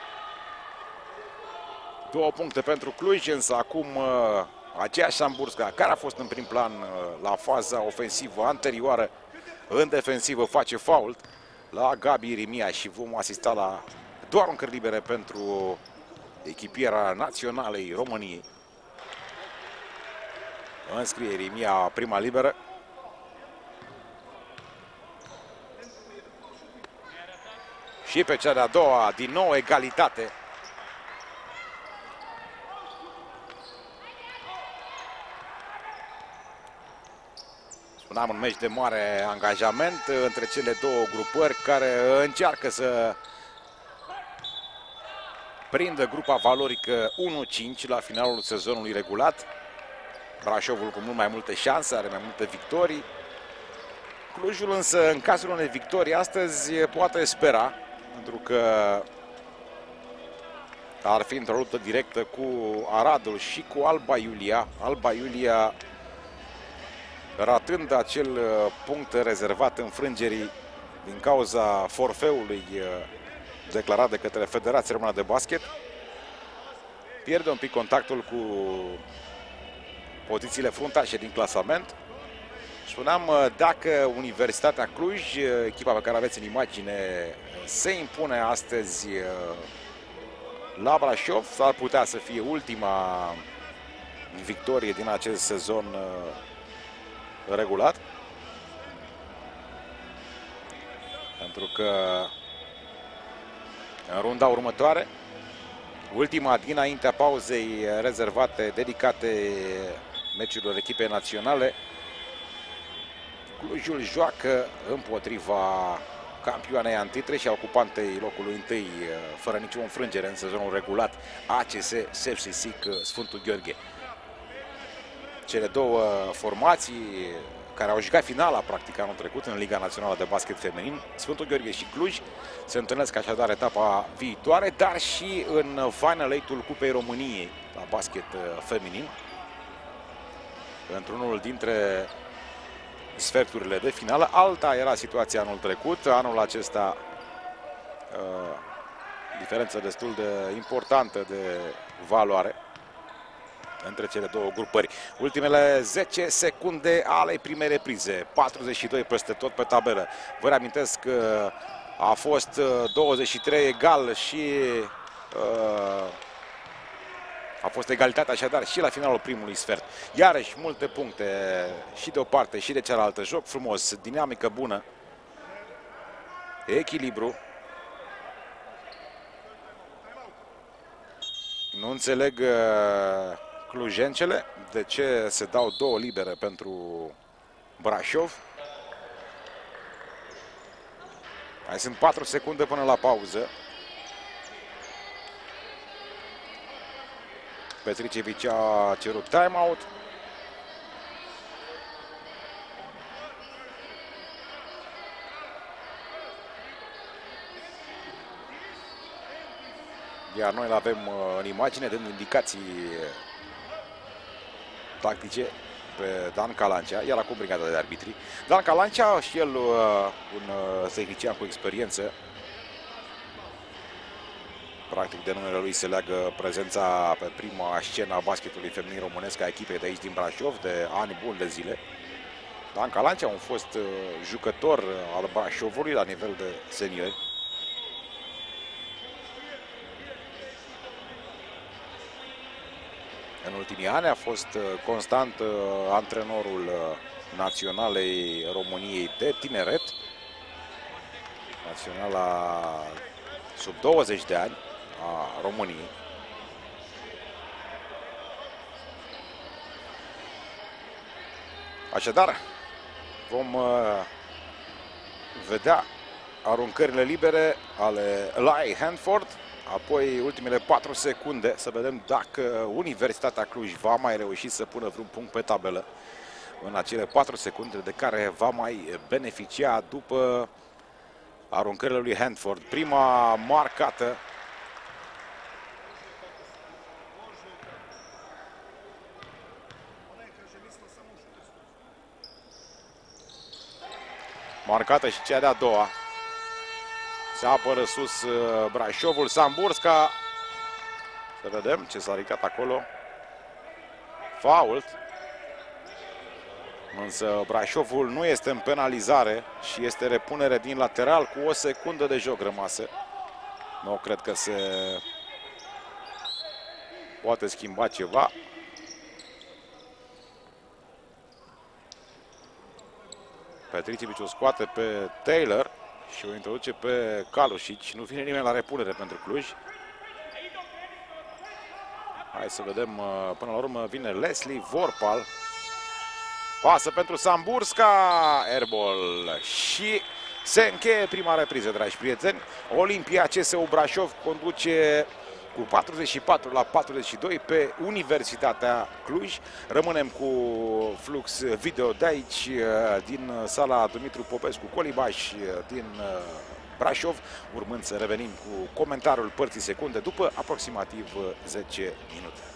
Două puncte pentru Cluj, însă acum aceeași Samburska, care a fost în prim plan la faza ofensivă anterioară, în defensivă face fault la Gabi Rimia și vom asista la două aruncări libere pentru echipiera naționalei României. Înscrie Rimia prima liberă. Și pe cea de-a doua, din nou egalitate. Spuneam, un meci de mare angajament între cele două grupări care încearcă să prindă grupa valorică unu cinci la finalul sezonului regulat. Brașovul cu mult mai multe șanse, are mai multe victorii. Clujul însă, în cazul unei victorii astăzi, poate spera, pentru că ar fi într-o luptă directă cu Aradul și cu Alba Iulia. Alba Iulia ratând acel punct rezervat înfrângerii din cauza forfeului declarat de către Federația Română de Basket. Pierde un pic contactul cu pozițiile fruntașe din clasament. Spuneam, dacă Universitatea Cluj, echipa pe care aveți în imagine, se impune astăzi la Brașov, s-ar putea să fie ultima victorie din acest sezon regulat. Pentru că în runda următoare, ultima dinaintea pauzei rezervate, dedicate meciurilor echipei naționale, Clujul joacă împotriva campioanei antitre și a ocupantei locului întâi, fără nicio înfrângere în sezonul regulat, A C S Sepsisic Sfântul Gheorghe. Cele două formații care au jucat finala practic anul trecut în Liga Națională de Basket Feminin, Sfântul Gheorghe și Cluj, se întâlnesc așadar etapa viitoare, dar și în Final eight-ul Cupei României la basket feminin, într-unul dintre sferturile de finală. Alta era situația anul trecut, anul acesta uh, diferență destul de importantă de valoare între cele două grupări. Ultimele zece secunde ale primei reprize, patruzeci și doi peste tot pe tabelă. Vă reamintesc că a fost douăzeci și trei egal și uh, a fost egalitate așadar și la finalul primului sfert. Iarăși multe puncte și de o parte și de cealaltă. Joc frumos, dinamică bună, echilibru. Nu înțeleg uh, clujencele de ce se dau două libere pentru Brașov. Mai sunt patru secunde până la pauză. Petricevic a cerut timeout. Iar noi l-avem în imagine, dând indicații tactice pe Dan Calancea, iar acum brigada de arbitri. Dan Calancea și el un tehnician cu experiență. Practic de numele lui se leagă prezența pe prima scenă a basketului feminin românesc a echipei de aici din Brașov de ani buni de zile. Dan Calancea, un fost jucător al Brașovului la nivel de seniori. În ultimii ani a fost constant antrenorul Naționalei României de tineret, naționala sub douăzeci de ani a României. Așadar, vom vedea aruncările libere ale Lai Hanford. Apoi ultimele patru secunde să vedem dacă Universitatea Cluj va mai reuși să pună vreun punct pe tabelă în acele patru secunde de care va mai beneficia după aruncările lui Hanford. Prima marcată marcată și cea de-a doua. Se apără sus Brașovul, Samburska. Să vedem ce s-a ridicat acolo. Fault. Însă Brașovul nu este în penalizare și este repunere din lateral cu o secundă de joc rămasă. Nu cred că se poate schimba ceva. Petricevic o scoate pe Taylor și o introduce pe Kalušić. Nu vine nimeni la repunere pentru Cluj. Hai să vedem, până la urmă vine Leslie Vorpal. Pasă pentru Samburska, airball și se încheie prima repriză, dragi prieteni. Olimpia C S U Brașov conduce cu patruzeci și patru la patruzeci și doi pe Universitatea Cluj. Rămânem cu flux video de aici, din sala Dumitru Popescu Colibaș, din Brașov, urmând să revenim cu comentariul părții secunde după aproximativ zece minute.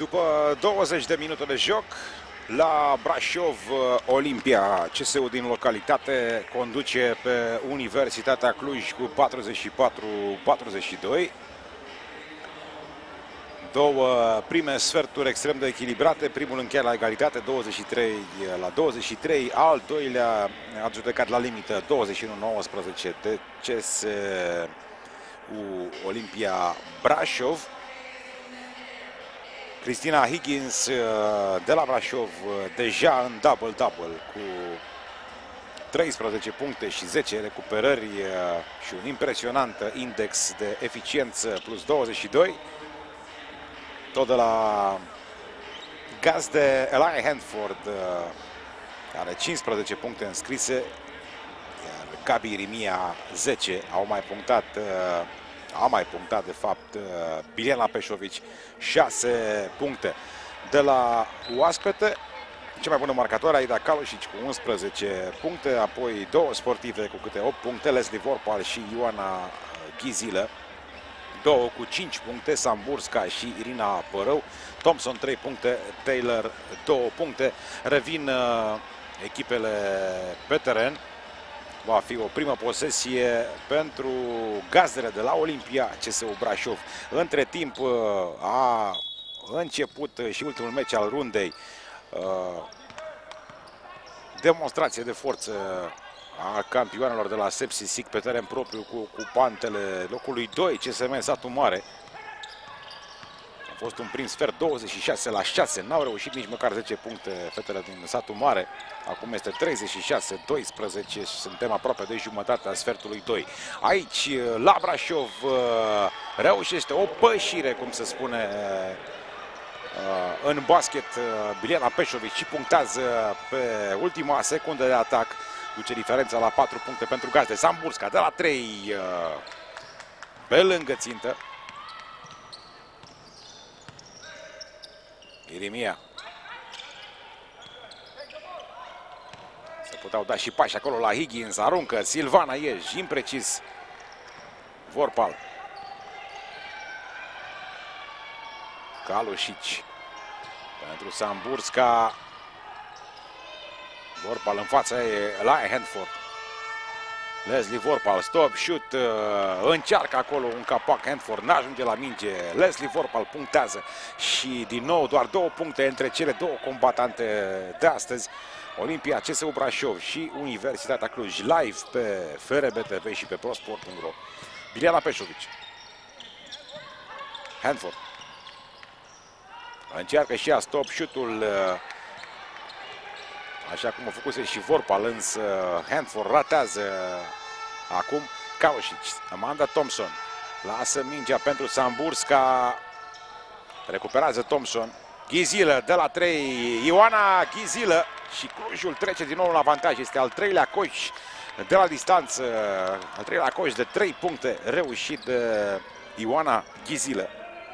După douăzeci de minute de joc, la Brașov, Olimpia, C S U din localitate, conduce pe Universitatea Cluj cu patruzeci și patru patruzeci și doi. Două prime sferturi extrem de echilibrate, primul încheia la egalitate, douăzeci și trei la douăzeci și trei, al doilea a judecat la limită, douăzeci și unu nouăsprezece de C S U Olimpia Brașov. Cristina Higgins de la Brașov deja în double-double cu treisprezece puncte și zece recuperări și un impresionant index de eficiență plus douăzeci și doi. Tot de la gazde Eli Handford are cincisprezece puncte înscrise, iar Gabi Irimia zece. Au mai punctat A mai punctat, de fapt, Biljana Peșovici, șase puncte. De la oaspete, cea mai bună marcatoare, Aida Kalušić cu unsprezece puncte, apoi două sportive cu câte opt puncte, Leslie Vorpal și Ioana Ghizilă, două cu cinci puncte, Samburska și Irina Părău, Thompson trei puncte, Taylor două puncte. Revin uh, echipele pe teren. Va fi o primă posesie pentru gazdele de la Olimpia C S U Brașov. Între timp a început și ultimul meci al rundei. Demonstrație de forță a campioanelor de la Sepsi-Sic pe teren propriu cu ocupantele locului doi, C S M Satu Mare. A fost un prim sfert douăzeci și șase la șase, n-au reușit nici măcar zece puncte fetele din Satu Mare. Acum este treizeci și șase doisprezece și suntem aproape de jumătatea sfertului doi. Aici, la Brașov, reușește o pășire, cum se spune în basket, Biljana Peșovici, și punctează pe ultima secundă de atac. Duce diferența la patru puncte pentru gazde. Samburska de la trei, pe lângă țintă. Irimia. Se puteau da și pași acolo la Higgins. Aruncă Silvana Iej, imprecis. Vorpal. Kalušić pentru Samburska. Vorpal în fața ei, la Handford. Leslie Vorpal, stop, shoot, încearcă acolo un capac, Handford n-ajunge la minge, Leslie Vorpal punctează și din nou doar două puncte între cele două combatante de astăzi, Olimpia C S U Brașov și Universitatea Cluj, live pe F R B T V și pe prosport punct ro. Biljana Peșovici. Handford. Încearcă și ea stop shoot-ul, așa cum a făcut și Vorpal, însă Handford ratează acum. Kalušić, Amanda Thompson, lasă mingea pentru Samburska, recuperează Thompson, Ghizilă de la trei, Ioana Ghizilă, și Clujul trece din nou în avantaj, este al treilea coș de la distanță, al treilea coș de trei puncte reușit de Ioana Ghizilă.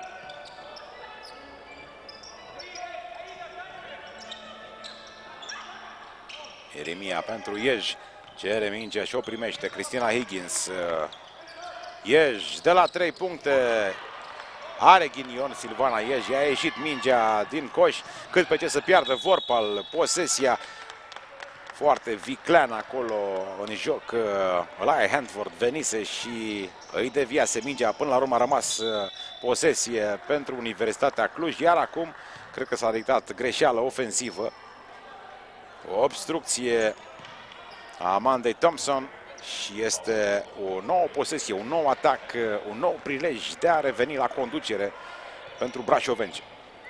Irimia pentru Iej, cere mingea și o primește Cristina Higgins. Iej de la trei puncte, are ghinion Silvana Iej, a ieșit mingea din coș, cât pe ce să piardă Vorpal posesia. Foarte viclean acolo în joc, Eli Handford venise și îi deviase mingea, până la urmă a rămas posesie pentru Universitatea Cluj, iar acum cred că s-a dictat greșeală ofensivă. O obstrucție a Amandei Thompson și este o nouă posesie, un nou atac, un nou prilej de a reveni la conducere pentru brașoveni.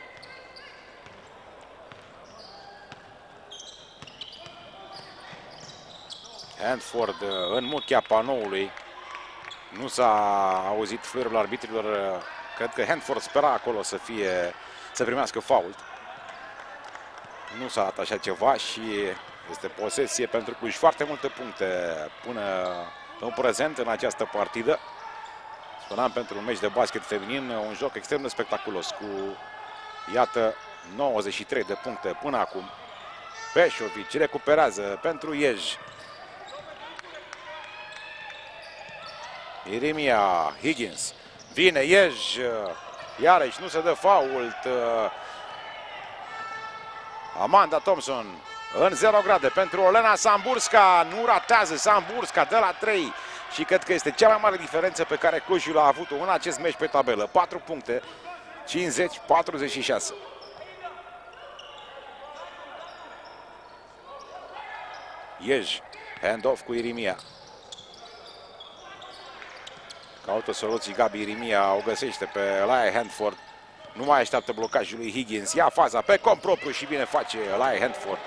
Handford în muchea panoului. Nu s-a auzit fluierul arbitrilor. Cred că Handford spera acolo să fie, să primească fault. Nu s-a dat așa ceva și este posesie pentru Cluj. Foarte multe puncte până în prezent în această partidă. Spuneam, pentru un meci de basket feminin, un joc extrem de spectaculos, cu, iată, nouăzeci și trei de puncte până acum. Peșovici recuperează pentru Iej. Irimia, Higgins, vine Iej, iarăși nu se dă fault. Amanda Thompson în zero grade pentru Olena Samburska. Nu ratează Samburska de la trei. Și cred că este cea mai mare diferență pe care Clujul a avut-o în acest meci pe tabelă. patru puncte, cincizeci patruzeci și șase. Iej, hand-off cu Irimia. Caută soluții Gabi Irimia, o găsește pe Laia Handford. Nu mai așteaptă blocajul lui Higgins. Ia faza pe cont propriu și bine face Laia Handford.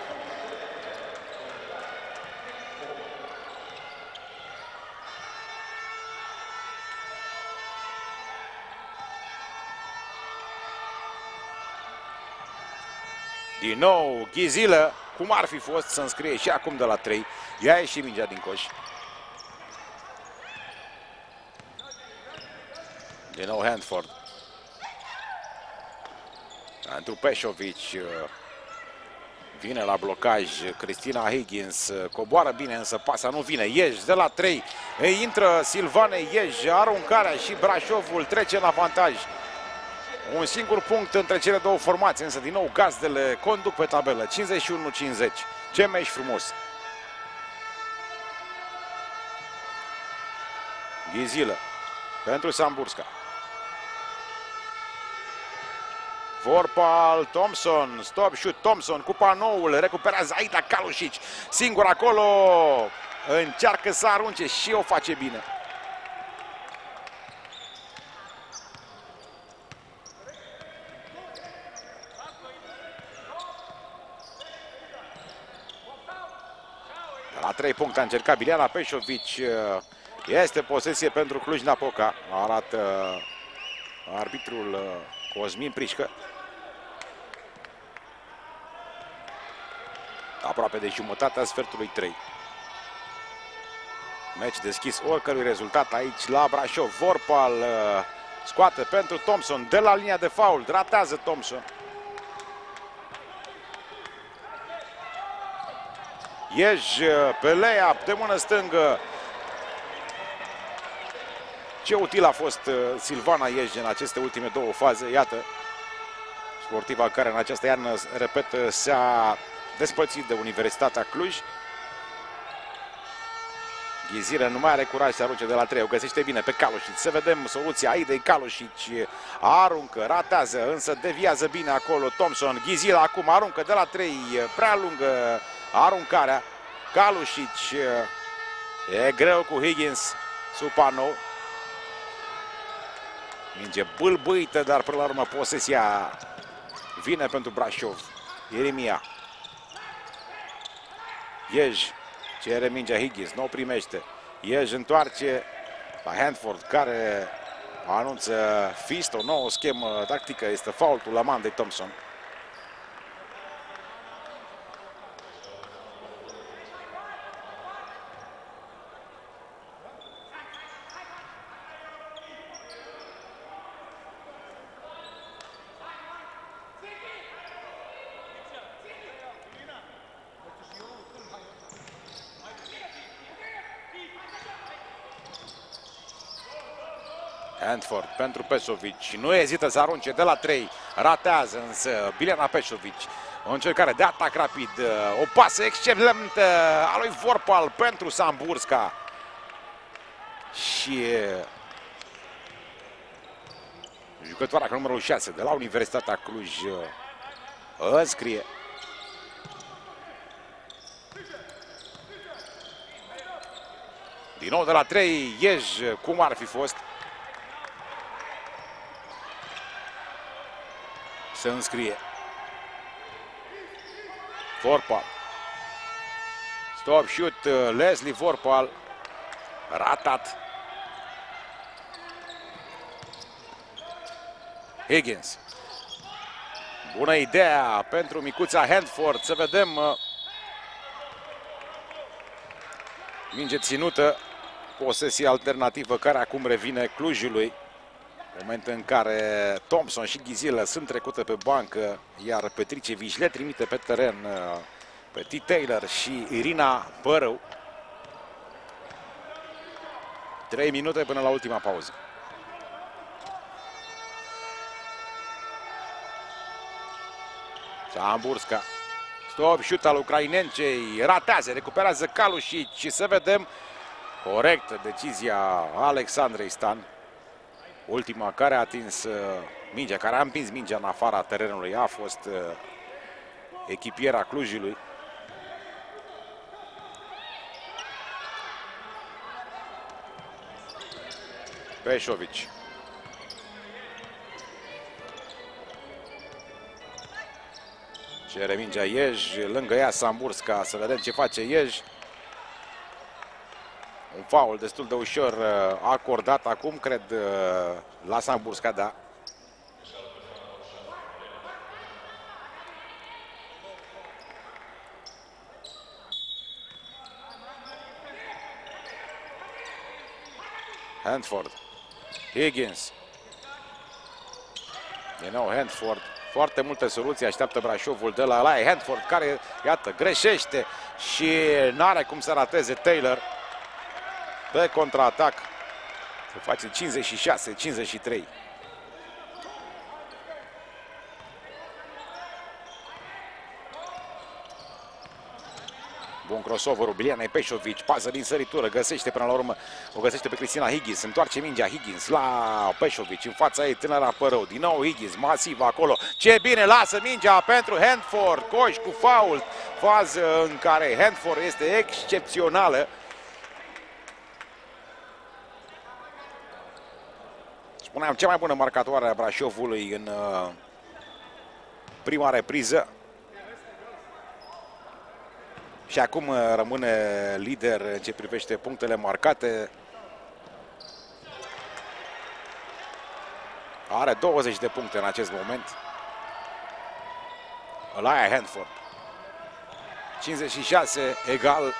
Din nou Ghizilă, cum ar fi fost să înscrie și acum de la trei. Ia ieși mingea din coș. Din nou Handford. Pentru Peșovic. Vine la blocaj Cristina Higgins. Coboară bine, însă pasa nu vine. Iej de la trei. Îi intră Silvane Iej. Aruncarea și Brașovul trece în avantaj. Un singur punct între cele două formații, însă din nou gazdele conduc pe tabelă. cincizeci și unu cincizeci. Ce meci frumos. Ghizilă pentru Samburska. Vorpal, Thompson, stop shoot, Thompson cu panoul, recuperează Aida Kalušić, singur acolo, încearcă să arunce și o face bine. La trei puncte a încercat Biljana Peșovic. Este posesie pentru Cluj-Napoca. Arată arbitrul Cosmin Prișcă. Aproape de jumătatea sfertului trei. Meci deschis oricărui rezultat aici la Brașov. Vorpal scoate pentru Thompson de la linia de fault. Ratează Thompson. Iej pe layup de mână stângă. Ce util a fost Silvana Iej în aceste ultime două faze. Iată, sportiva care în această iarnă, repet, s-a despărțit de Universitatea Cluj. Ghizilă nu mai are curaj să arunce de la trei. O găsește bine pe Kalušić. Să vedem soluția Aidei Kalušić. Aruncă, ratează, însă deviază bine acolo Thompson. Ghizilă acum aruncă de la trei. Prea lungă aruncarea. Kalušić. E greu cu Higgins sub panou. Minge bâlbâită, dar până la urmă posesia vine pentru Brașov. Irimia. Iej cere mingea Higgins, nu o primește. Iej întoarce la Handford, care anunță fist, o nouă schemă tactică. Este faultul Amandei Thompson. Handford pentru Peșovic. Nu ezită să arunce de la trei. Ratează însă Biljana Peșovic. O încercare de atac rapid. O pasă excelentă a lui Vorpal pentru Samburska. Și jucătoarea cu numărul șase de la Universitatea Cluj înscrie. Din nou de la trei. Iej, cum ar fi fost. Se înscrie. Vorpal. Stop shoot, Leslie Vorpal. Ratat. Higgins. Bună ideea pentru micuța Handford. Să vedem. Minge ținută. Posesie alternativă care acum revine Clujului. Moment în care Thompson și Ghizilă sunt trecute pe bancă, iar Petricevici le trimite pe teren pe T. Taylor și Irina Bărău. Trei minute până la ultima pauză. Samburska Stop, șut al ucrainencei, ratează, recuperează Kalušić și să vedem. Corect decizia Alexandrei Stan. Ultima care a atins uh, mingea, care a împins mingea în afara terenului a fost uh, echipiera Clujului. Peșović. Cere mingea Iej, lângă ea Samburska, să vedem ce face Iej. Un faul destul de ușor acordat acum, cred, la Samburska, da. Handford. Higgins. Din nou Handford. Foarte multe soluții așteaptă Brașovul de la Lai Handford, care, iată, greșește și n-are cum să rateze Taylor. Pe contraatac se face cincizeci și șase cincizeci și trei. Bun crossover-ul Bilianei Peșović, pasă din săritură, găsește până la urmă, o găsește pe Cristina Higgins, întoarce mingea Higgins la Peșović, în fața ei tânăra Părău, din nou Higgins, masiv acolo, ce bine, lasă mingea pentru Handford, coș cu fault, fază în care Handford este excepțională. Spuneam, cea mai bună marcatoare a Brașovului în uh, prima repriză. Și acum uh, rămâne lider în ce privește punctele marcate. Are douăzeci de puncte în acest moment. Laia Handford. cincizeci și șase egal.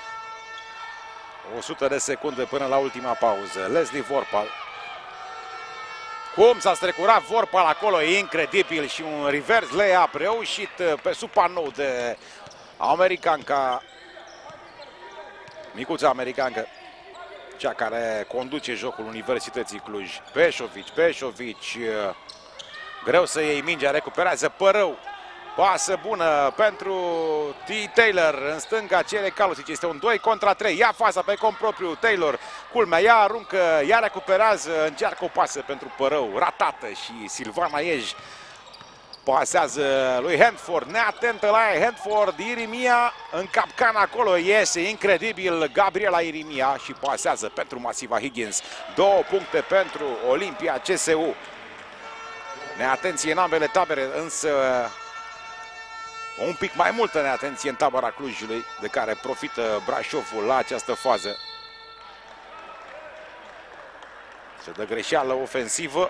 o sută de secunde până la ultima pauză. Leslie Vorpal. Cum s-a strecurat Vorpal acolo, e incredibil, și un reverse layup reușit pe sub panou de americanca, micuța americancă, cea care conduce jocul Universității Cluj. Peșović, Peșović, greu să iei mingea, recuperează Părău. Pasă bună pentru T. Taylor, în stânga cere Kalušić, este un doi contra trei, ia faza pe cont propriu Taylor, culmea, ea aruncă, ea recuperează, încearcă o pasă pentru Părău, ratată, și Silvana Iej pasează lui Handford, neatentă la ea, Handford, Irimia în capcan acolo, iese incredibil Gabriela Irimia și pasează pentru Masiva Higgins. Două puncte pentru Olimpia C S U. Neatenție în ambele tabere, însă un pic mai multă neatenție în tabăra Clujului, de care profită Brașovul la această fază. Se dă greșeală ofensivă.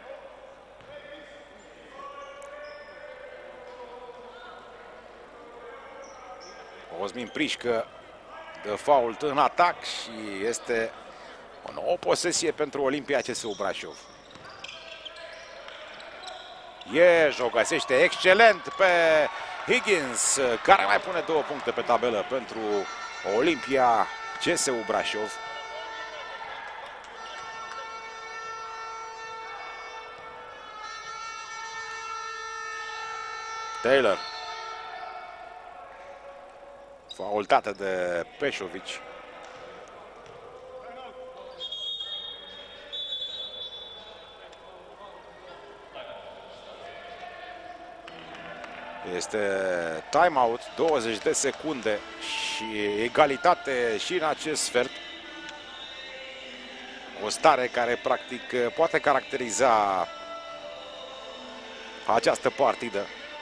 Cosmin Prișcă dă fault în atac și este o nouă posesie pentru Olimpia C S U Brașov. Iej o găsește excelent pe Higgins, care mai pune două puncte pe tabelă pentru Olimpia C S U Brașov. Taylor. Faultată de Peșović. Este timeout, douăzeci de secunde și egalitate și în acest sfert. O stare care practic poate caracteriza această partidă.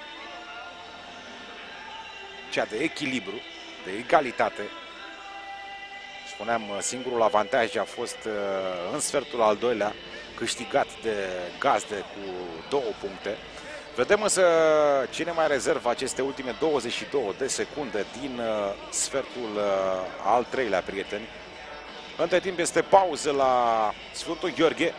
Cea de echilibru, de egalitate. Spuneam, singurul avantaj a fost în sfertul al doilea, câștigat de gazde cu două puncte. Vedem însă cine mai rezervă aceste ultime douăzeci și două de secunde din sfertul al treilea, prieteni. Între timp este pauză la Sfântul Gheorghe.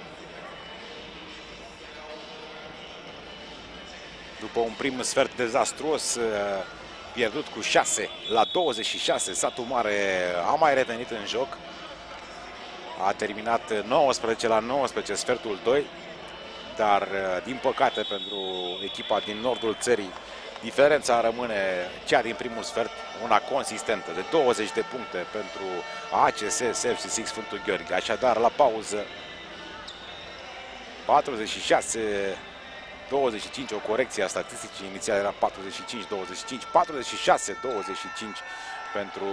După un prim sfert dezastruos, pierdut cu șase la douăzeci și șase, Satul Mare a mai revenit în joc. A terminat nouăsprezece la nouăsprezece sfertul doi, dar din păcate pentru echipa din nordul țării diferența rămâne cea din primul sfert, una consistentă de douăzeci de puncte pentru A C S S F C Six Sfântul Gheorghe. Așadar, la pauză, patruzeci și șase douăzeci și cinci, o corecție a statisticii inițiale, era patruzeci și cinci douăzeci și cinci, patruzeci și șase douăzeci și cinci pentru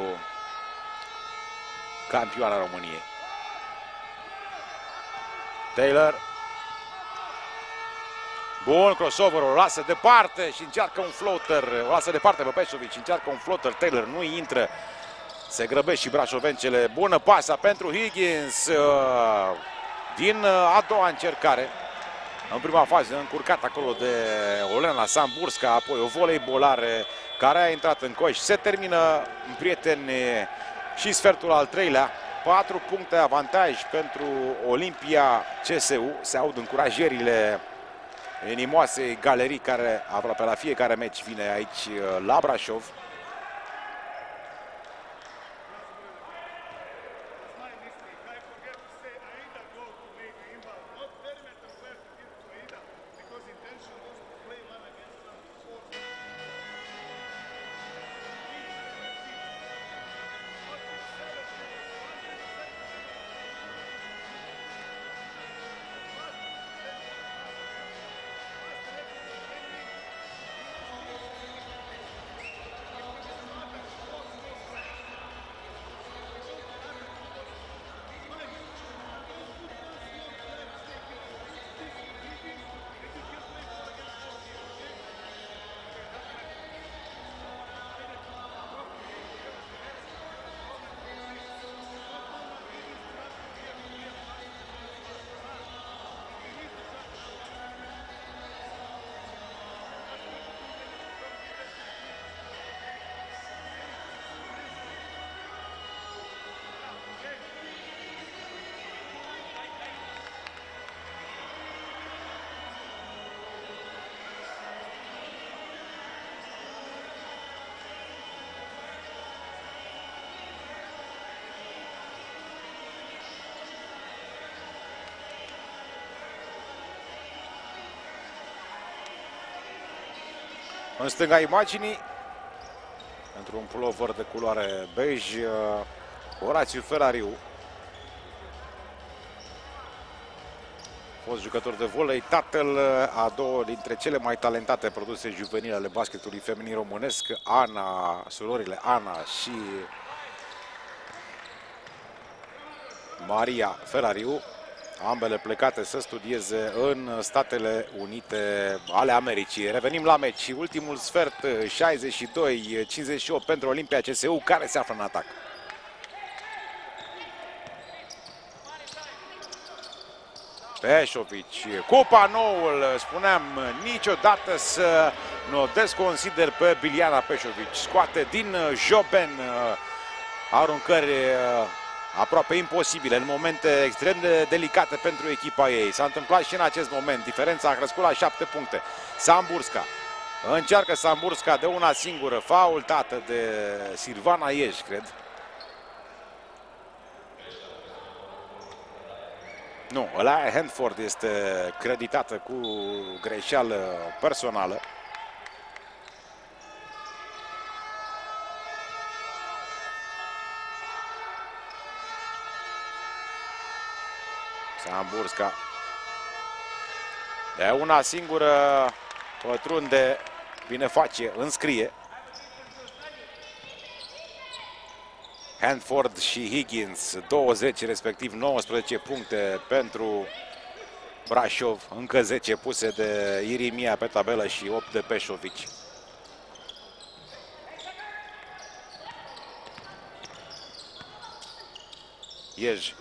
campioana României. Taylor. Bun, crossover, o lasă departe și încearcă un floater. O lasă departe pe Peșovici, încearcă un floater. Taylor nu intră. Se grăbește și brașovencele. Bună pasa pentru Higgins. Din a doua încercare. În prima fază încurcat acolo de Olena Samburska, apoi o voleibolare care a intrat în coș. Se termină, prieteni, și sfertul al treilea. patru puncte avantaj pentru Olimpia C S U. Se aud încurajările inimoasei galerii care aproape la fiecare meci vine aici la Brașov. În stânga imaginii, pentru un pulover de culoare bej, Orațiu Ferariu, fost jucător de volei, tatăl a două dintre cele mai talentate produse juvenile ale basketului feminin românesc, Ana, surorile Ana și Maria Ferariu, ambele plecate să studieze în Statele Unite ale Americii. Revenim la meci. Ultimul sfert, șaizeci și doi cincizeci și opt pentru Olimpia C S U, care se află în atac. Peșovici, cu panoul, spuneam, niciodată să nu desconsider pe Biliana Peșovici. Scoate din Joben aruncări aproape imposibile, în momente extrem de delicate pentru echipa ei. S-a întâmplat și în acest moment. Diferența a crescut la șapte puncte. Samburska. Încearcă Samburska de una singură, faultată de Silvana Ieș, cred. Nu, Elaia Handford este creditată cu greșeală personală. Samburska. De una singură pătrunde, bine face, înscrie. Handford și Higgins, douăzeci, respectiv nouăsprezece puncte pentru Brașov. Încă zece puse de Irimia pe tabelă și opt de Peșovici. Iej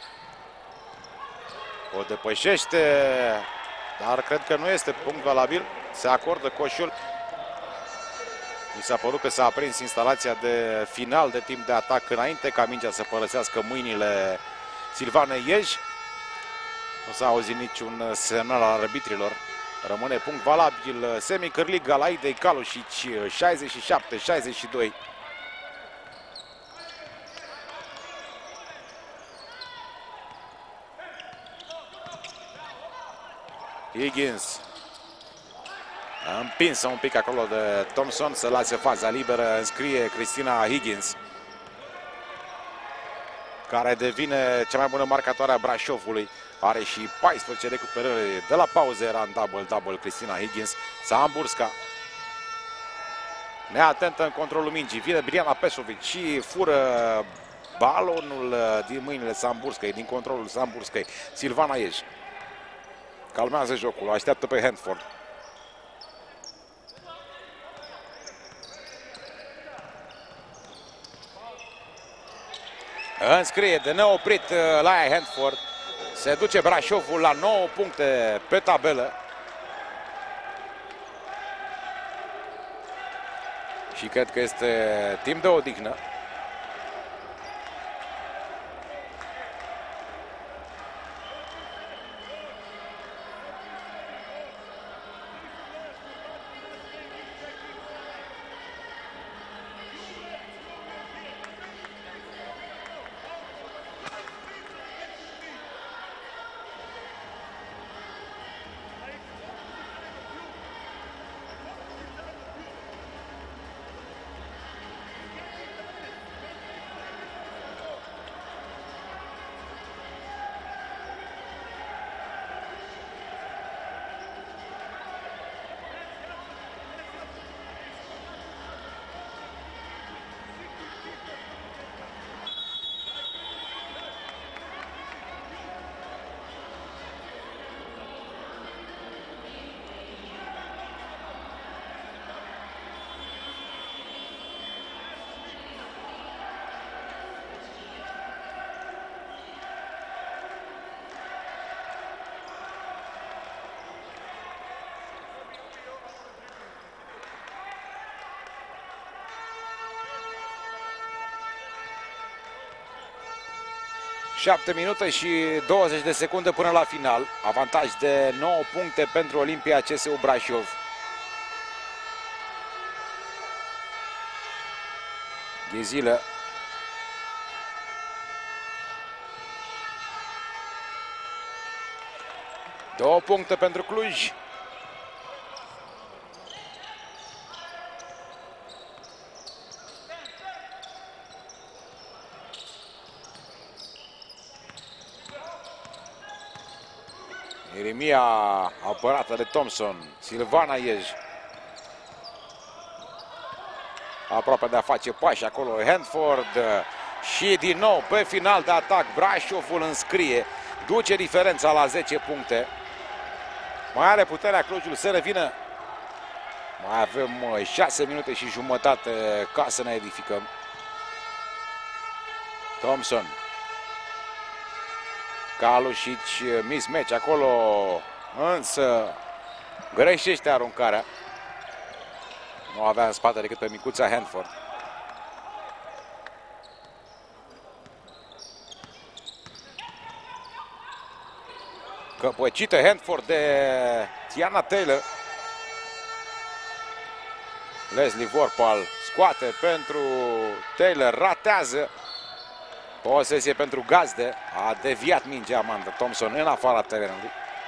o depășește, dar cred că nu este punct valabil. Se acordă coșul. Mi s-a părut că s-a aprins instalația de final de timp de atac înainte ca mingea să părăsească mâinile Silvanei Iej. Nu s-a auzit niciun semnal al arbitrilor. Rămâne punct valabil. Semi Cârlig al Aidei Calușici, șaizeci și șapte șaizeci și doi. Higgins. Împinsă un pic acolo de Thompson, să lase faza liberă, înscrie Cristina Higgins, care devine cea mai bună marcatoare a Brașovului. Are și paisprezece recuperări de la pauză, era în double-double Cristina Higgins. Samburska, neatentă în controlul mingii, vine Biljana Pesovic și fură balonul din mâinile Samburskei, din controlul Samburskei. Silvana Iej calmează jocul, așteaptă pe Handford. Înscrie de neoprit Laia Handford. Se duce Brașovul la nouă puncte pe tabelă. Și cred că este timp de odihnă. șapte minute și douăzeci de secunde până la final. Avantaj de nouă puncte pentru Olimpia C S U Brașov. Ghezilă. Două puncte pentru Cluj. Iremia apărată de Thompson. Silvana Iej aproape de a face pași acolo. Handford și din nou pe final de atac Brașovul înscrie. Duce diferența la zece puncte. Mai are puterea Clujul să revină. Mai avem șase minute și jumătate ca să ne edificăm. Thompson. Kalušić, mismatch acolo, însă greșește aruncarea. Nu avea în spate decât pe micuța Handford. Căpăcită Handford de Tiana Taylor. Leslie Vorpal scoate pentru Taylor, ratează. Posesie pentru gazde. A deviat mingea Amanda Thompson în afara terenului.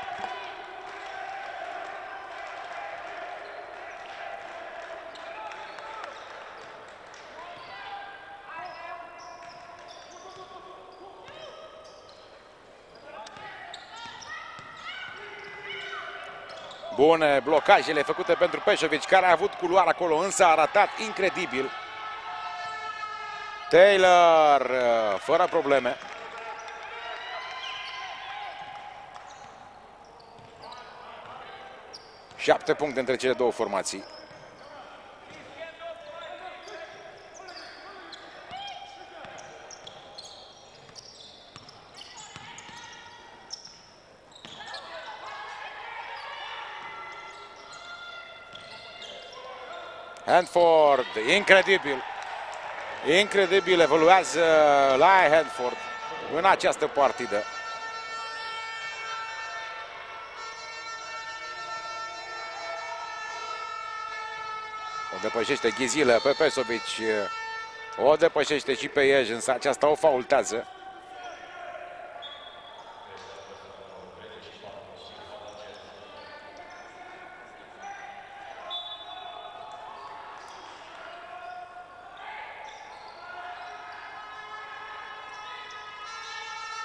Bune blocajele făcute pentru Peșovici, care a avut culoare acolo, însă a ratat incredibil. Taylor fără probleme. Șapte puncte între cele două formații. Handford, incredibil. Incredibil evoluează Laia Handford în această partidă. O depășește Ghezilă pe Pesovici. O depășește și pe Iej, însă aceasta o faultează.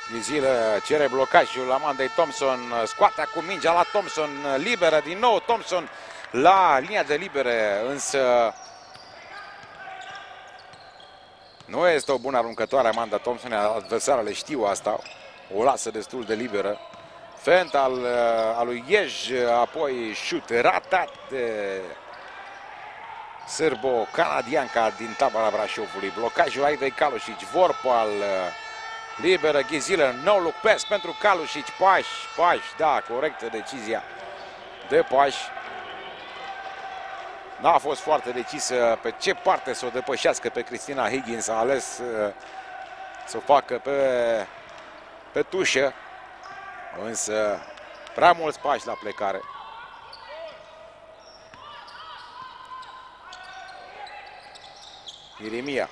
Ghizilă cere blocajul Amandei Thompson, scoate acum mingea la Thompson, liberă din nou Thompson la linia de libere, însă nu este o bună aruncătoare Amanda Thompson, adversarele știu asta, o lasă destul de liberă. Fent al, al lui Iej, apoi șut ratat de sârbo-canadianca din tabăra Brașovului. Blocajul Aidei Kalušić, Vorpal liberă Ghizilă, no look pass pentru Kalušić, pași, pași, da, corectă decizia de pași. N-a fost foarte decisă pe ce parte să o depășească pe Cristina Higgins, a ales uh, să o facă pe, pe tușă, însă prea mulți pași la plecare. Irimia,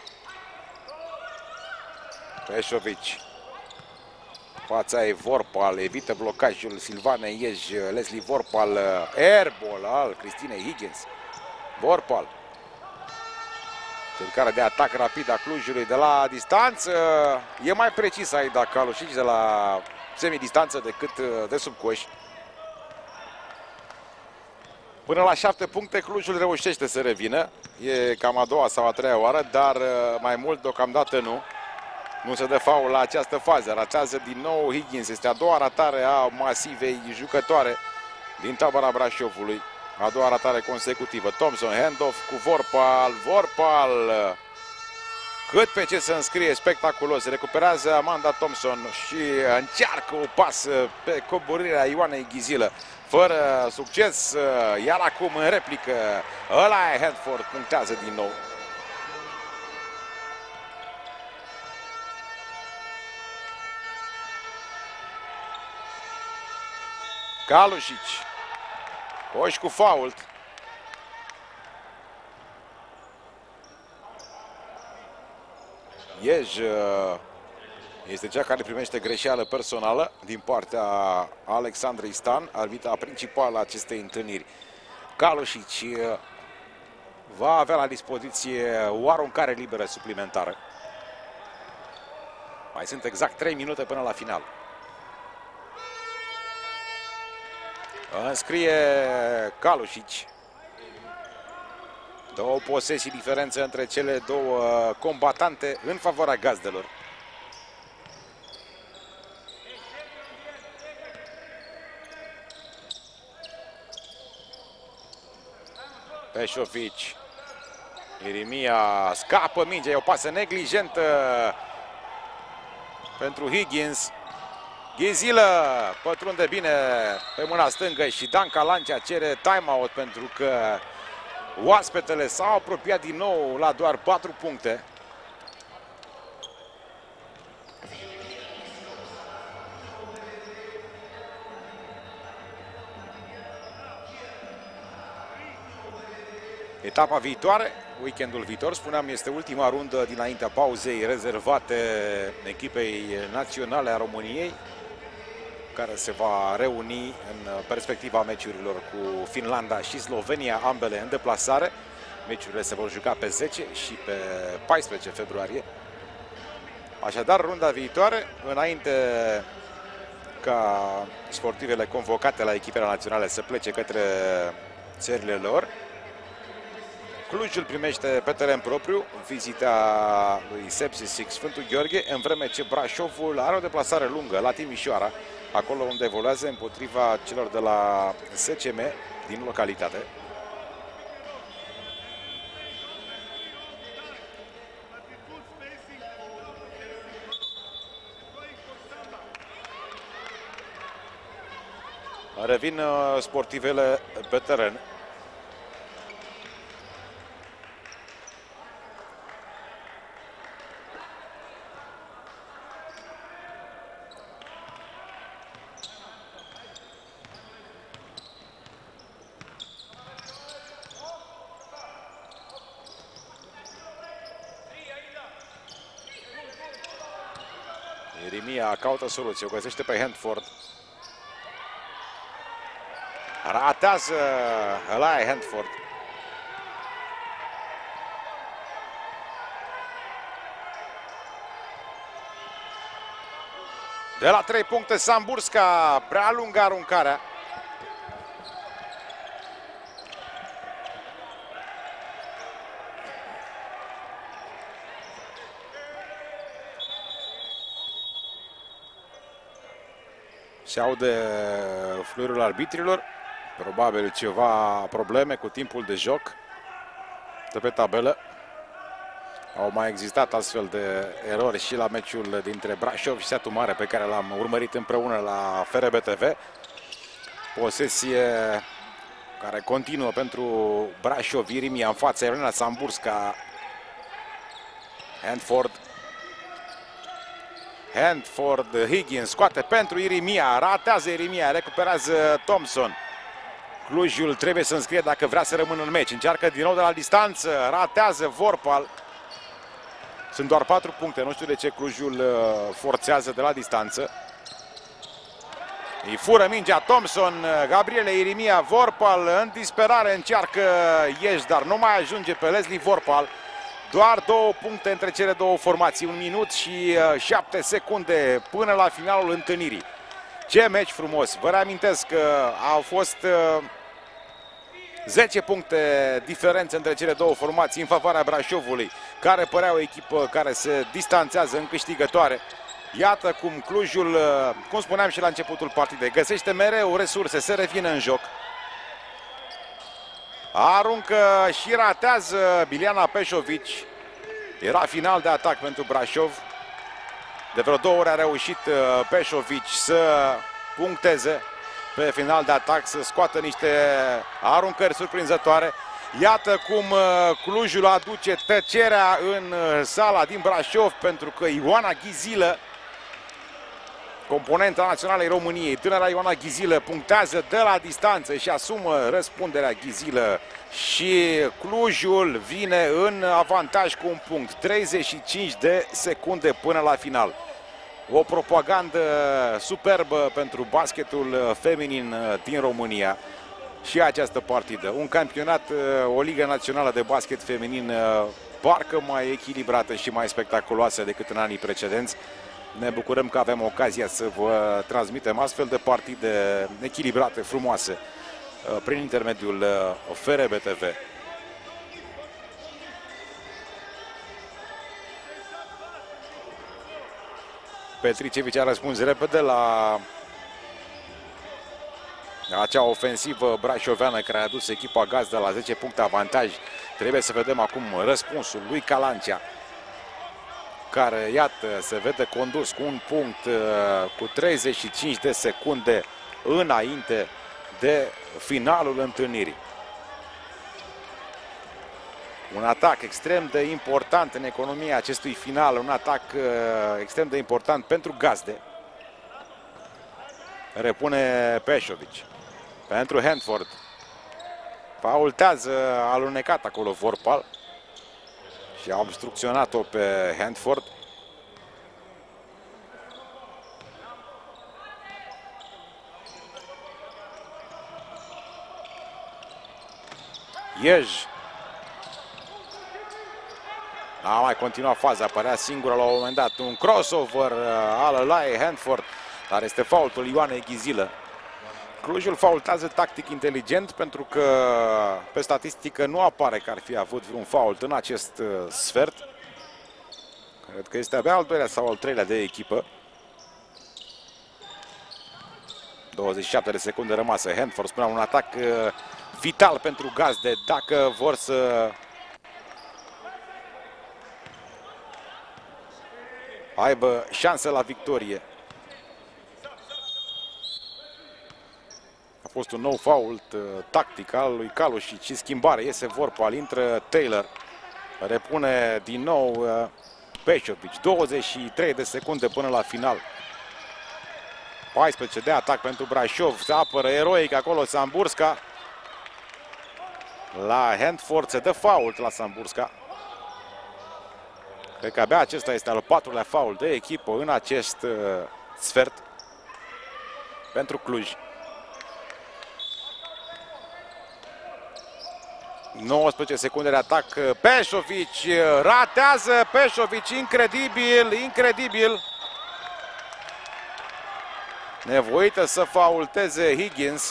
Peșovici, fața e Vorpal, evită blocajul Silvane Iej, Leslie Vorpal, airball al Cristinei Higgins. Vorpal, încercarea de atac rapid a Clujului de la distanță, e mai precis Aida Kalušić de la semidistanță decât de sub coș. Până la șapte puncte Clujul reușește să revină, e cam a doua sau a treia oară, dar mai mult deocamdată nu. Nu se dă faul la această fază, ratează din nou Higgins, este a doua ratare a masivei jucătoare din tabăra Brașovului. A doua ratare consecutivă. Thompson, handoff cu Vorpal. Vorpal cât pe ce să înscrie spectaculos. Recuperează Amanda Thompson și încearcă o pasă pe coborârea Ioanei Ghizilă. Fără succes, iar acum în replică ăla e Handford, punctează din nou. Kalušić. Coș cu fault. Iej este cea care primește greșeală personală din partea Alexandrei Stan, arbitra principală a acestei întâlniri. Kalušić va avea la dispoziție o aruncare liberă suplimentară. Mai sunt exact trei minute până la final. Înscrie Kalušić. Două posesii diferență între cele două combatante în favoarea gazdelor. Peșovici. Irimia scapă mingea, e o pasă neglijentă pentru Higgins. Ghizilă pătrunde bine pe mâna stângă și Danca Lancea cere timeout pentru că oaspetele s-au apropiat din nou la doar patru puncte. Etapa viitoare, weekendul viitor, spuneam, este ultima rundă dinaintea pauzei rezervate echipei naționale a României, care se va reuni în perspectiva meciurilor cu Finlanda și Slovenia, ambele în deplasare. Meciurile se vor juca pe zece și pe paisprezece februarie. Așadar, runda viitoare, înainte ca sportivele convocate la echipele naționale să plece către țările lor, Clujul primește pe teren propriu vizita lui Sepsi Sfântul Gheorghe, în vreme ce Brașovul are o deplasare lungă la Timișoara, acolo unde evoluează împotriva celor de la S C M din localitate. Revin sportivele pe teren. Irimia caută soluție, o găsește pe Handford. Ratează la Handford. De la trei puncte Samburska, prea lungă aruncarea. Se aude fluierul arbitrilor, probabil ceva probleme cu timpul de joc de pe tabelă. Au mai existat astfel de erori și la meciul dintre Brașov și Satu Mare, pe care l-am urmărit împreună la F R B T V. Posesie care continuă pentru Brașov, Irimia în fața Elena Samburska. Handford. Handford, Higgins scoate pentru Irimia, ratează Irimia, recuperează Thompson. Clujul trebuie să înscrie dacă vrea să rămână în meci. Încearcă din nou de la distanță, ratează Vorpal. Sunt doar patru puncte, nu știu de ce Clujul forțează de la distanță. Îi fură mingea Thompson, Gabriele Irimia, Vorpal în disperare încearcă Ieși, dar nu mai ajunge pe Leslie Vorpal. Doar două puncte între cele două formații, un minut și șapte secunde până la finalul întâlnirii. Ce meci frumos! Vă reamintesc că au fost zece puncte diferență între cele două formații în favoarea Brașovului, care părea o echipă care se distanțează în câștigătoare. Iată cum Clujul, cum spuneam și la începutul partidei, găsește mereu resurse, se revine în joc. Aruncă și ratează Biljana Peșovici. Era final de atac pentru Brașov. De vreo două ori a reușit Peșovici să puncteze pe final de atac, să scoată niște aruncări surprinzătoare. Iată cum Clujul aduce tăcerea în sala din Brașov, pentru că Ioana Ghizilă, componenta naționalei României, tânăra Ioana Ghizilă, punctează de la distanță și asumă răspunderea Ghizilă și Clujul vine în avantaj cu un punct, treizeci și cinci de secunde până la final. O propagandă superbă pentru basketul feminin din România și această partidă. Un campionat, o ligă națională de basket feminin parcă mai echilibrată și mai spectaculoasă decât în anii precedenți. Ne bucurăm că avem ocazia să vă transmitem astfel de partide echilibrate, frumoase, prin intermediul F R B T V. Petricevici a răspuns repede la acea ofensivă brașoveană care a adus echipa gazdă la zece puncte avantaj. Trebuie să vedem acum răspunsul lui Calancea, care, iată, se vede condus cu un punct cu treizeci și cinci de secunde înainte de finalul întâlnirii. Un atac extrem de important în economia acestui final, un atac extrem de important pentru gazde. Repune Peșovici pentru Handford. Faultează, alunecat acolo Vorpal și a obstrucționat-o pe Handford. Iej. A mai continuat faza, părea singură la un moment dat. Un crossover al lui Handford, dar este faultul Ioanei Ghizilă. Clujul faultează tactic inteligent, pentru că pe statistică nu apare că ar fi avut vreun fault în acest sfert. Cred că este abia al doilea sau al treilea de echipă. douăzeci și șapte de secunde rămase. Handford, spuneam, un atac vital pentru gazde dacă vor să aibă șanse la victorie. A fost un nou fault uh, tactic al lui Calușic și schimbare. Iese Vorpal, intră Taylor. Repune din nou uh, Peșovici. douăzeci și trei de secunde până la final. paisprezece de atac pentru Brașov. Se apără eroic acolo Samburska. La Handford se dă fault la Samburska. Cred că abia acesta este al patrulea fault de echipă în acest uh, sfert pentru Cluj. nouăsprezece secunde de atac. Peșovici ratează. Peșovici, incredibil, incredibil. nevoită să faulteze Higgins.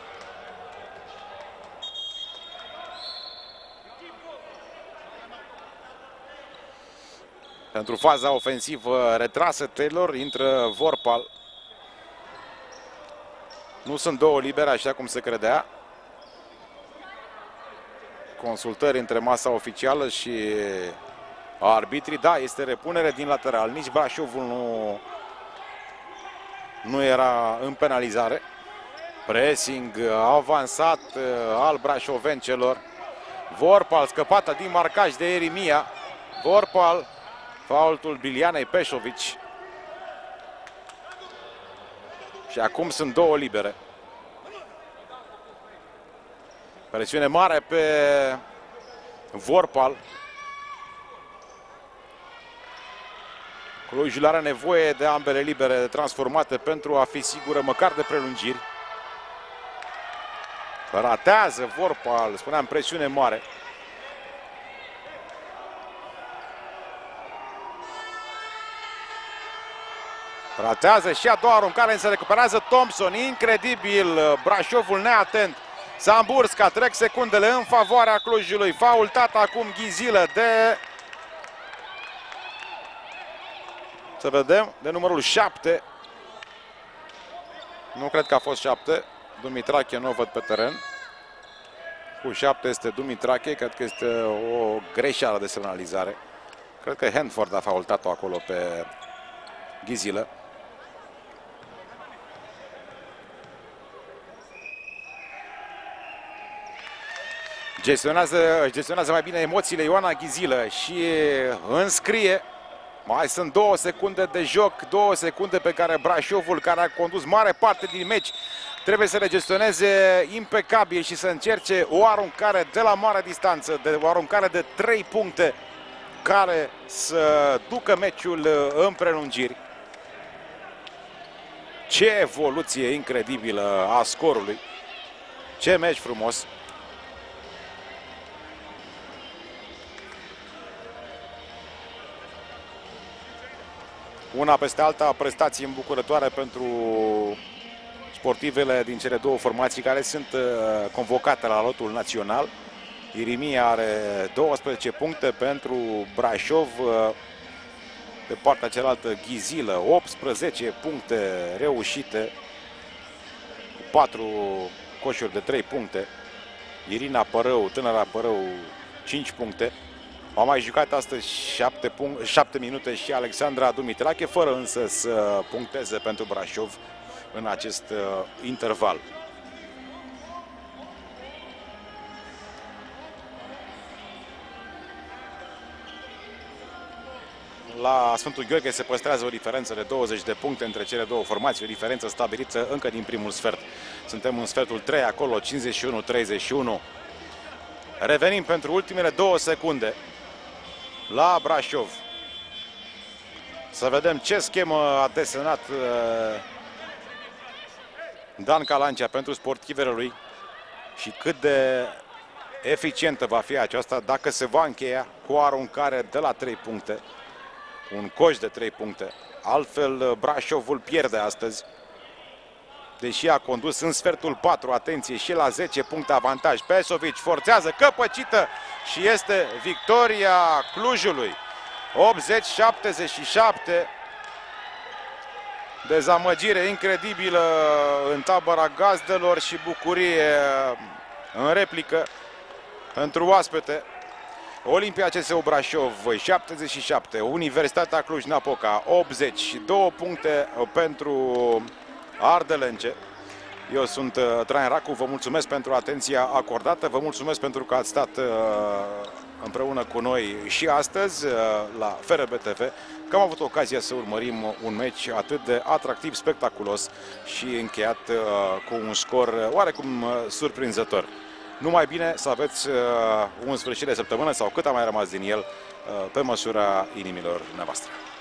Pentru faza ofensivă retrasă Taylor, intră Vorpal. Nu sunt două libere așa cum se credea. Consultări între masa oficială și arbitrii. Da, este repunere din lateral. Nici Brașovul nu, nu era în penalizare. Pressing avansat al brașovencelor. Vorpal scăpată din marcaj de Erimia. Vorpal, faultul Bilianei Peșovici. Și acum sunt două libere. Presiune mare pe Vorpal. Clujul are nevoie de ambele libere transformate pentru a fi sigură măcar de prelungiri. Ratează Vorpal, spuneam, presiune mare. Ratează și a doua aruncare, însă recuperează Thompson. Incredibil, Brașovul neatent. Samburska, trec secundele în favoarea Clujului. Faultat acum Ghizilă de... Să vedem, de numărul șapte. Nu cred că a fost șapte. Dumitrache nu o văd pe teren. Cu șapte este Dumitrache, cred că este o greșeală de semnalizare. Cred că Handford a faultat-o acolo pe Ghizilă. Gestionează, gestionează mai bine emoțiile Ioana Ghizilă și înscrie. Mai sunt două secunde de joc, două secunde pe care Brașovul, care a condus mare parte din meci, trebuie să le gestioneze impecabil și să încerce o aruncare de la mare distanță, de o aruncare de trei puncte care să ducă meciul în prelungiri. Ce evoluție incredibilă a scorului! Ce meci frumos! Una peste alta, prestații îmbucurătoare pentru sportivele din cele două formații care sunt convocate la lotul național. Irimia are douăsprezece puncte pentru Brașov. Pe partea cealaltă Ghizilă, optsprezece puncte reușite, cu patru coșuri de trei puncte. Irina Părău, tânăra Părău, cinci puncte. Au mai jucat astăzi șapte minute și Alexandra Dumitrache, fără însă să puncteze pentru Brașov în acest uh, interval. La Sfântul Gheorghe se păstrează o diferență de douăzeci de puncte între cele două formații, o diferență stabilită încă din primul sfert. Suntem în sfertul trei acolo, cincizeci și unu treizeci și unu. Revenim pentru ultimele două secunde la Brașov. Să vedem ce schemă a desenat uh, Dan Calancea pentru sportivele lui și cât de eficientă va fi aceasta dacă se va încheia cu o aruncare de la trei puncte, un coș de trei puncte. Altfel Brașovul pierde astăzi, deși a condus în sfertul patru, atenție, și la zece puncte avantaj. Pesovici forțează, căpăcită și este victoria Clujului. optzeci șaptezeci și șapte. Dezamăgire incredibilă în tabăra gazdelor și bucurie în replică pentru oaspete. Olimpia C S U Brașov șaptezeci și șapte, Universitatea Cluj-Napoca optzeci și două puncte pentru ardelence. Eu sunt uh, Traian Racu, vă mulțumesc pentru atenția acordată, vă mulțumesc pentru că ați stat uh, împreună cu noi și astăzi uh, la F R B T V, că am avut ocazia să urmărim un meci atât de atractiv, spectaculos și încheiat uh, cu un scor oarecum uh, surprinzător. Numai bine să aveți uh, un sfârșit de săptămână sau cât a mai rămas din el uh, pe măsura inimilor noastre.